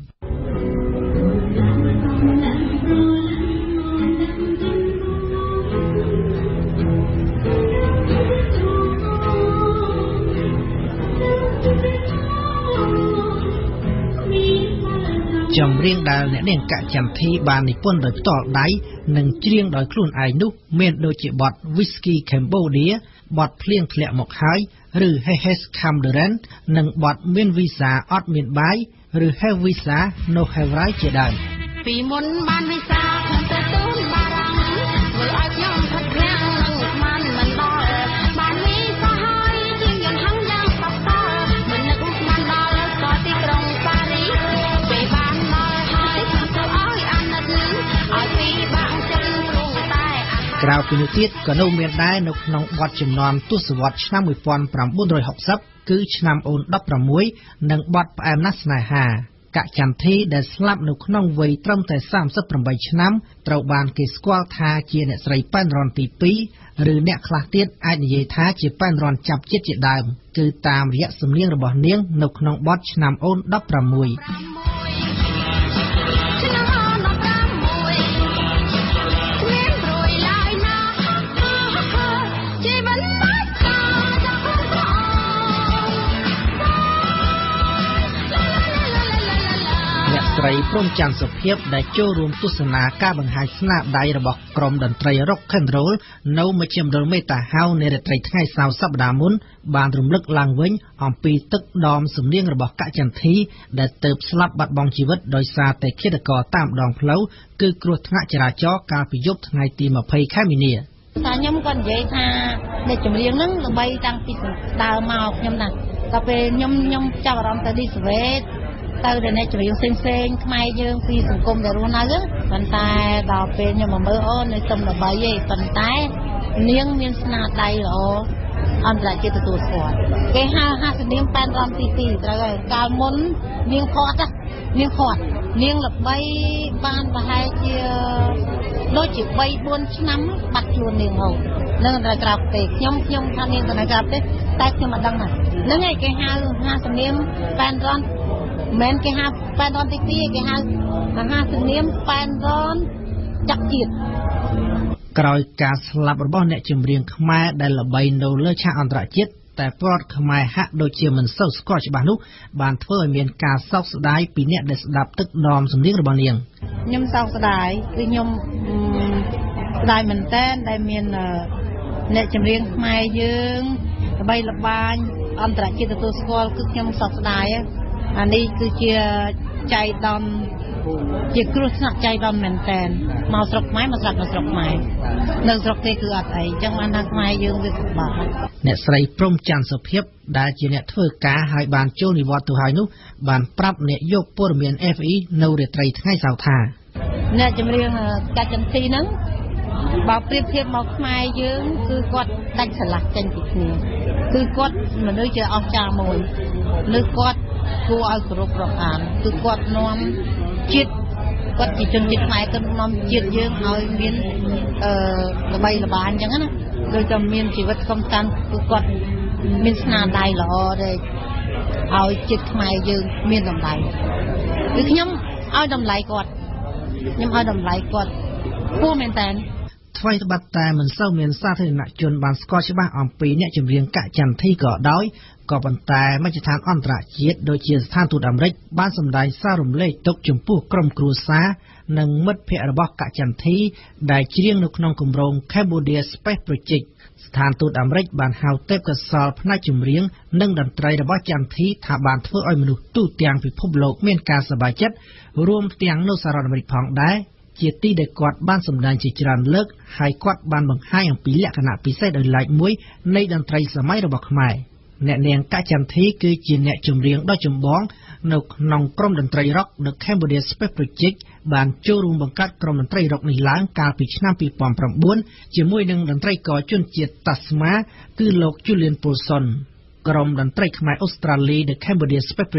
ចម្រៀងដែលអ្នកនាងកចន្ទធីបាននិពន្ធដោយផ្ទាល់ដៃនិងច្រៀងដោយខ្លួនឯងនោះមានដូចជាបទ Whiskey Cambodia បទភ្លៀងធ្លាក់មកហើយឬ Hey Hey Come the Rain និងបទមានវីសាអត់មានបាយឬ Have Visa No Have Right ជាដើមពីមុនបានវីសាខ្ញុំទៅទូនបារម្ភធ្វើឲ្យខ្ញុំផាត់ក្រាំងនឹងមិនមិនដល់បានវីសាហើយជាងយន្តហឹងយ៉ាងសោកសៅមិននឹកមិនដល់ក៏ទីក្រុងប៉ារីសពេលបានដល់ហើយខ្ញុំទៅឲ្យអាណិតឲ្យពីបាក់ចិត្តព្រោះតែក្រៅពីនេះទៀតក៏នៅមានដែរនៅក្នុងបទចំនួនទសវត្សរ៍ឆ្នាំmột nghìn chín trămหกสิบគឺឆ្នាំអូនដប់ប្រាំមួយនិងបទផ្អែមណាស់ស្នេហាកចន្ទធីដែលស្លាប់នៅក្នុងវ័យត្រឹមតែសាមសិបប្រាំបីឆ្នាំត្រូវបានគេស្គាល់ថាជាអ្នកស្រីប៉ែនរ៉នទីពីរឬអ្នកខ្លះទៀតអាចនិយាយថាជាប៉ែនរ៉នចាប់ជាតិជាដើមគឺតាមរយៈសំនៀងរបស់នាងនៅក្នុងបទឆ្នាំអូនដប់ប្រាំមួយស្រីព្រំច័ន្ទសុភាពដែលចូលរួមទស្សនាការបង្ហាញស្នាដៃរបស់ក្រុមតន្ត្រី Rock and Roll នៅមជ្ឈមណ្ឌលមេតាហៅនៃរាត្រីថ្ងៃសៅរ៍សប្តាហ៍មុនបានរំលឹកឡើងវិញអំពីទឹកដមសំនៀងរបស់កចន្ទធីដែលទើបស្លាប់បាត់បង់ជីវិតដោយសារតែឃាតករតាមដងផ្លូវគឺគ្រោះថ្នាក់ចរាចរណ៍កាលពីយប់ថ្ងៃទីยี่สิบខែមីនាតែខ្ញុំក៏និយាយថាអ្នកចម្រៀងហ្នឹងល្បីតាំងពីដើមមកខ្ញុំណាដល់ពេលខ្ញុំខ្ញុំចាប់អារម្មណ៍ទៅឌីស្វេតទៅដល់អ្នកចម្រៀងផ្សេងផ្សេងខ្មែរយើងពីសង្គមដែលរស់នៅហ្នឹងប៉ុន្តែដល់ពេលខ្ញុំមកមើលអូននៅទំល្បីឯងប៉ុន្តែនាងមានស្នាដៃល្អអន្តរជាតិទទួលស្គាល់គេហៅហាសនាមប៉ែនរ៉នទីពីរត្រូវហើយកាលមុននាងផាត់នាងផាត់នាងល្បីបានប្រហែលជាដូចជាបីបួនឆ្នាំបាត់ខ្លួននាងហូបនឹងតែក្រាបទេខ្ញុំខ្ញុំថានាងទៅក្រាបទេតែខ្ញុំមិនដឹងណាហ្នឹងឯងគេហៅហាសនាមប៉ែនរ៉នមិនគេហៅប៉ែនរ៉នទីពីរគេហៅមហាសនាមប៉ែនរ៉នចាក់ជាតិក្រោយការស្លាប់របស់អ្នកចម្រៀងខ្មែរដែលល្បីនៅលើឆាកអន្តរជាតិតែពលរដ្ឋខ្មែរហាក់ដូចជាមិនសូវស្គាល់ច្បាស់នោះបានធ្វើឲ្យមានការសោកស្ដាយពីអ្នកដែលស្ដាប់ទឹកដមសំនៀងរបស់នាងខ្ញុំសោកស្ដាយគឺខ្ញុំស្ដាយមែនតើដែលមានអ្នកចម្រៀងខ្មែរយើងល្បីល្បាញអន្តរជាតិទទួលស្គាល់គឺខ្ញុំសោកស្ដាយអានេះគឺជាចៃដន្យជាគ្រោះថ្នាក់ចៃដន្យមែនតើមកស្រុកខ្មែរមកស្រុកមកស្រុកខ្មែរនៅស្រុកទេគឺអត់អីអញ្ចឹងបានថាខ្មែរយើងវាពិបាកអ្នកស្រីព្រំច័ន្ទសុភាពដែលជាអ្នកធ្វើការហើយបានចូលនិវត្តន៍ទៅហើយនោះបានប្រាប់អ្នកយកព័ត៌មាន F E នៅរាត្រីថ្ងៃសៅរ៍ថាអ្នកចម្រៀងកចន្ទធីហ្នឹងបើប្រៀបធៀបមកខ្មែរយើងគឺគាត់ដាច់ស្រឡះចេញពីគ្នាគឺគាត់មនុស្សជាអស្ចារ្យមួយលើគាត់គួរឲ្យគោរពរាប់អានគឺគាត់នាំជាតិគាត់ជាជនជាតិខ្មែរគាត់នាំជាតិយើងឲ្យមានអឺល្បីល្បាញអញ្ចឹងណាដូចតែមានជីវិតសំខាន់គឺគាត់មានស្នាដៃល្អដែលឲ្យជាតិខ្មែរយើងមានតម្លៃគឺខ្ញុំឲ្យតម្លៃគាត់ខ្ញុំឲ្យតម្លៃគាត់គួរមែនតើថ្មីត្បិតតែមិនសូវមានសាធារណជនបានស្គាល់ច្បាស់អំពីអ្នកចម្រៀងកចន្ទធីក៏ដោយក៏ប៉ុន្តែមជ្ឈដ្ឋានអន្តរជាតិដូចជាស្ថានទូតអាមេរិកបានសម្ដែងសាររំលែកទុក្ខចំពោះក្រុមគ្រួសារនិងមិត្តភ័ក្តិរបស់កចន្ទធីដែលច្រៀងនៅក្នុងគម្រោង Cambodia Space Project ស្ថានទូតអាមេរិកបានហៅទេពកោសល្យផ្នែកចម្រៀងនិងតន្ត្រីរបស់ចន្ទធីថាបានធ្វើឲ្យមនុស្សទូទាំងពិភពលោកមានការសប្បាយចិត្តរួមទាំងនៅសហរដ្ឋអាមេរិកផងដែរជាទីដែលគាត់បានសម្ដែងជាច្រើនលើកហើយគាត់បានបង្ហាញអំពីលក្ខណៈពិសេសដោយឡែកមួយនៃតន្ត្រីសម័យរបស់ខ្មែរអ្នកនាងកចន្ទធីគឺជាអ្នកចម្រៀងដ៏ចម្បងនៅក្នុងក្រុមតន្ត្រី Rock The Cambodia Space Project បានចូលរួមបង្កើតក្រុមតន្ត្រី Rock នេះឡើងកាលពីឆ្នាំពីរពាន់ប្រាំបួនជាមួយនឹងតន្ត្រីករជនជាតិតាស្មាគឺលោក Julian Paulson ក្រុមតន្ត្រីខ្មែរអូស្ត្រាលី The Cambodia Space Project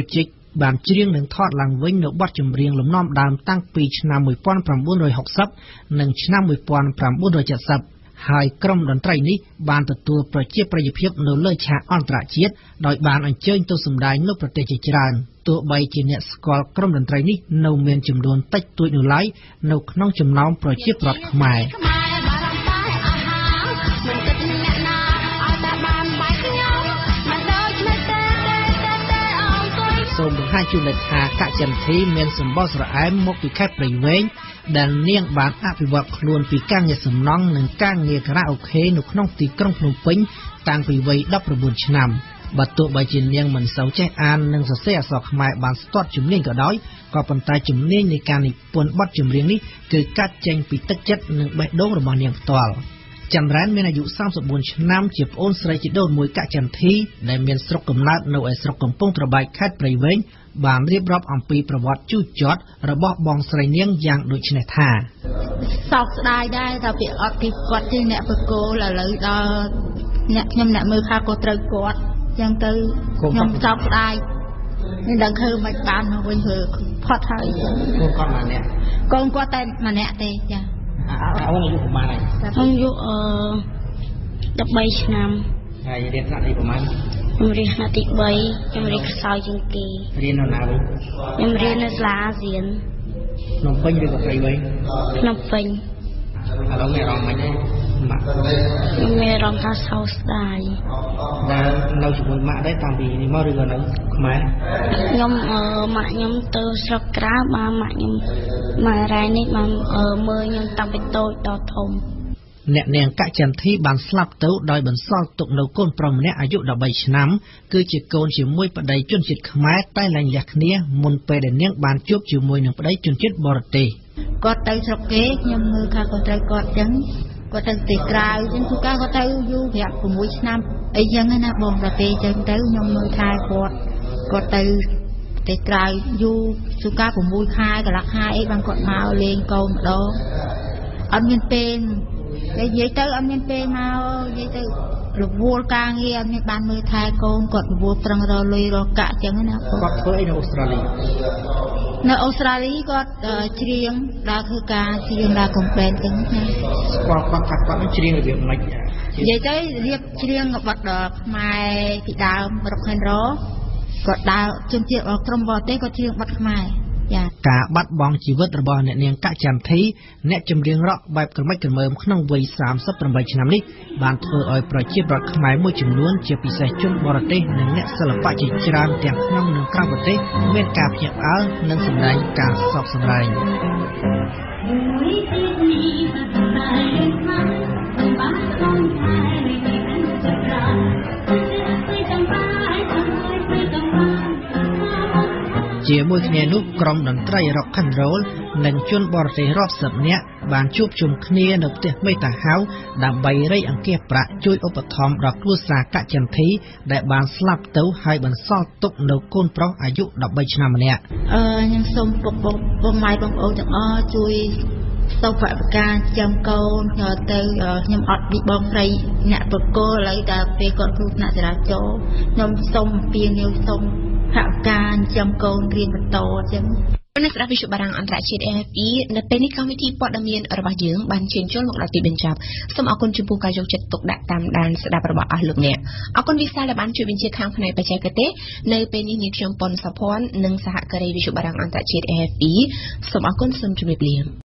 បានច្រៀងនិងថតឡើងវិញនៅបទចម្រៀងលំនាំដើមតាំងពីឆ្នាំmột nghìn chín trăm sáu mươiនិងឆ្នាំmột nghìn chín trăm bảy mươiហើយក្រុមតន្ត្រីនេះបានទទួលប្រជាប្រិយភាពនៅលើឆាកអន្តរជាតិដោយបានអញ្ជើញទៅសម្ដែងនៅប្រទេសជាច្រើនទោះបីជាអ្នកស្គាល់ក្រុមតន្ត្រីនេះនៅមានចំនួនតិចតួចនៅឡើយនៅក្នុងចំណោមប្រជាប្រដ្ឋខ្មែរសូមបង្ហាញជូនថាកញ្ចន្ទីមានសម្បល់ស្រអែមមកពីខេត្តព្រៃវែងដែលនាងបានអភិវឌ្ឍខ្លួនពីការងារសំណង់និងការងារខារ៉ាអូខេនៅក្នុងទីក្រុងភ្នំពេញតាំងពីវ័យដប់៩ឆ្នាំបើទោះបីជានាងមិនសូវចេះអាននិងសរសេរអក្សរខ្មែរបានស្ទាត់ជំនាញក៏ដោយក៏ប៉ុន្តែជំនាញនៃការនិពន្ធបទចម្រៀងនេះគឺកាត់ចេញពីទឹកចិត្តនិងបេះដូងរបស់នាងផ្ទាល់ចន្ទរ៉ែនមានអាយុសាមសិបបួនឆ្នាំជាប្អូនស្រីជីដូនមួយកញ្ចន្ទីដែលមានស្រុកកំណើតនៅឯស្រុកកំពង់ត្របែកខេត្តព្រៃវែងបានរៀបរាប់អំពីប្រវត្តិជូរចត់របស់បងស្រីនាងយ៉ាងដូចនេះថាសោកស្ដាយដែរថាវាអត់ទីគាត់ជាអ្នកបកគោលឥឡូវដល់អ្នកខ្ញុំអ្នកមើលថាក៏ត្រូវគាត់ចឹងទៅខ្ញុំសោកស្ដាយមិនដឹងធ្វើមិនបានមកវិញធ្វើផុតហើយកូនគាត់ម្នាក់កូនគាត់តែម្នាក់ទេចាអូនអាយុប្រហែលហើយខ្ញុំអាយុអឺដប់បីឆ្នាំហើយរៀនថ្នាក់ទីប្រហែលខ្ញុំរៀនថ្នាក់ទីបីខ្ញុំរៀនខ្សោយជាងគេរៀននៅណាវិញខ្ញុំរៀននៅសាលាអាស៊ានភ្នំពេញឬក៏ព្រៃវែងភ្នំពេញឥឡូវមានអារម្មណ៍មិនទេម៉ាក់ខ្ញុំមានអារម្មណ៍ថាសោកស្ដាយដែលនៅជាមួយម៉ាក់ដែរតាំងពីនេះមកឬក៏នៅខ្មែរខ្ញុំអឺម៉ាក់ខ្ញុំទៅស្រុកក្រៅបានម៉ាក់ខ្ញុំម៉ាក់រ៉ែនេះបានមើលខ្ញុំតាំងពីតូចដល់ធំអ្នកនាងកញ្ចន្ទីបានស្លាប់ទៅដោយបន្សល់ទុកនៅកូនប្រុសម្នាក់អាយុដប់បីឆ្នាំគឺជាកូនជាមួយប្តីជនជាតិខ្មែរតែលែងលះគ្នាមុនពេលដែលនាងបានជួបជាមួយនឹងប្តីជនជាតិបរទេសគាត់ទៅស្រុកគេខ្ញុំមើលថាគាត់ត្រូវគាត់ចឹងគាត់ទៅទីក្រៅចឹងគឺគាត់ទៅយូរប្រាក់6ឆ្នាំអីចឹងណាបងដល់ពេលចឹងទៅខ្ញុំមើលថែគាត់គាត់ទៅទីក្រៅយូរសុកា6ខែកន្លះខែអីបានគាត់មកលេងកូនម្ដងអត់មានពេលតែនិយាយទៅអត់មានពេលមកនិយាយទៅរវល់ការងារអត់មានបានមើលថែកូនគាត់រវល់ប្រឹងរលុយរកកាក់ចឹងណាគាត់ធ្វើអីនៅអូស្ត្រាលីនៅអូស្ត្រាលីគាត់ច្រៀងដើរធ្វើការច្រៀងដើរកំពេនចឹងណាគាត់គាត់ថាគាត់ច្រៀងរបៀបម៉េចនិយាយទៅរៀបច្រៀងបទខ្មែរពីដើមរកហេនរ៉ូគាត់ដើរជំនឿក្រុមបរទេសគាត់ច្រៀងបទខ្មែរការបាត់បង់ជីវិតរបស់អ្នកនាងកញ្ចន្ទីអ្នកចម្រៀងរ៉ុកបែបក្រមិចក្រមើមក្នុងវ័យសាមសិបប្រាំបីឆ្នាំនេះបានធ្វើឲ្យប្រជាប្រដ្ឋខ្មែរមួយចំនួនជាពិសេសជនបរទេសនិងអ្នកសិល្បៈជាច្រើនទាំងក្នុងនិងក្រៅប្រទេសមានការភ្ញាក់ផ្អើលនិងសម្ដែងការសោកសម្ដែងជាមួយគ្នានោះក្រុមតន្ត្រី Rock and Roll និងជនបរទេសរាប់សិបនាក់បានជួបជុំគ្នានៅផ្ទះមេតាហៅដើម្បីរៃអង្គាសប្រាក់ជួយឧបត្ថម្ភដល់គ្រួសារកញ្ចន្ទីដែលបានស្លាប់ទៅហើយបន្សល់ទុកនៅកូនប្រុសអាយុដប់បីឆ្នាំម្នាក់អឺខ្ញុំសូមពុកបងម៉ែបងប្អូនទាំងអស់ជួយទៅបរិការចាំកូនទៅខ្ញុំអត់ពីបងស្រីអ្នកបកគោឥឡូវតែពេលគាត់គ្រូថ្នាក់ចរាចរណ៍ខ្ញុំសូមអំពាវនាវសូមហៅការចាំកូនរៀនបន្តអញ្ចឹងអ្នកស្ដាប់វិទ្យុបារាំងអន្តរជាតិ A F P នៅពេលនេះកម្មវិធីព័ត៌មានរបស់យើងបានជើញចូលមកដល់ទីបញ្ចប់សូមអរគុណចំពោះការយកចិត្តទុកដាក់តាមដានស្ដាប់របស់អស់លោកអ្នកអរគុណវិសាលដែលបានជួយបញ្ជាខាងផ្នែកបច្ចេកទេសនៅពេលនេះនាងខ្ញុំប៉ុនសុភ័ណ្ឌនិងសហការីវិទ្យុបារាំងអន្តរជាតិ A F P សូមអរគុណសូមជម្រាបលា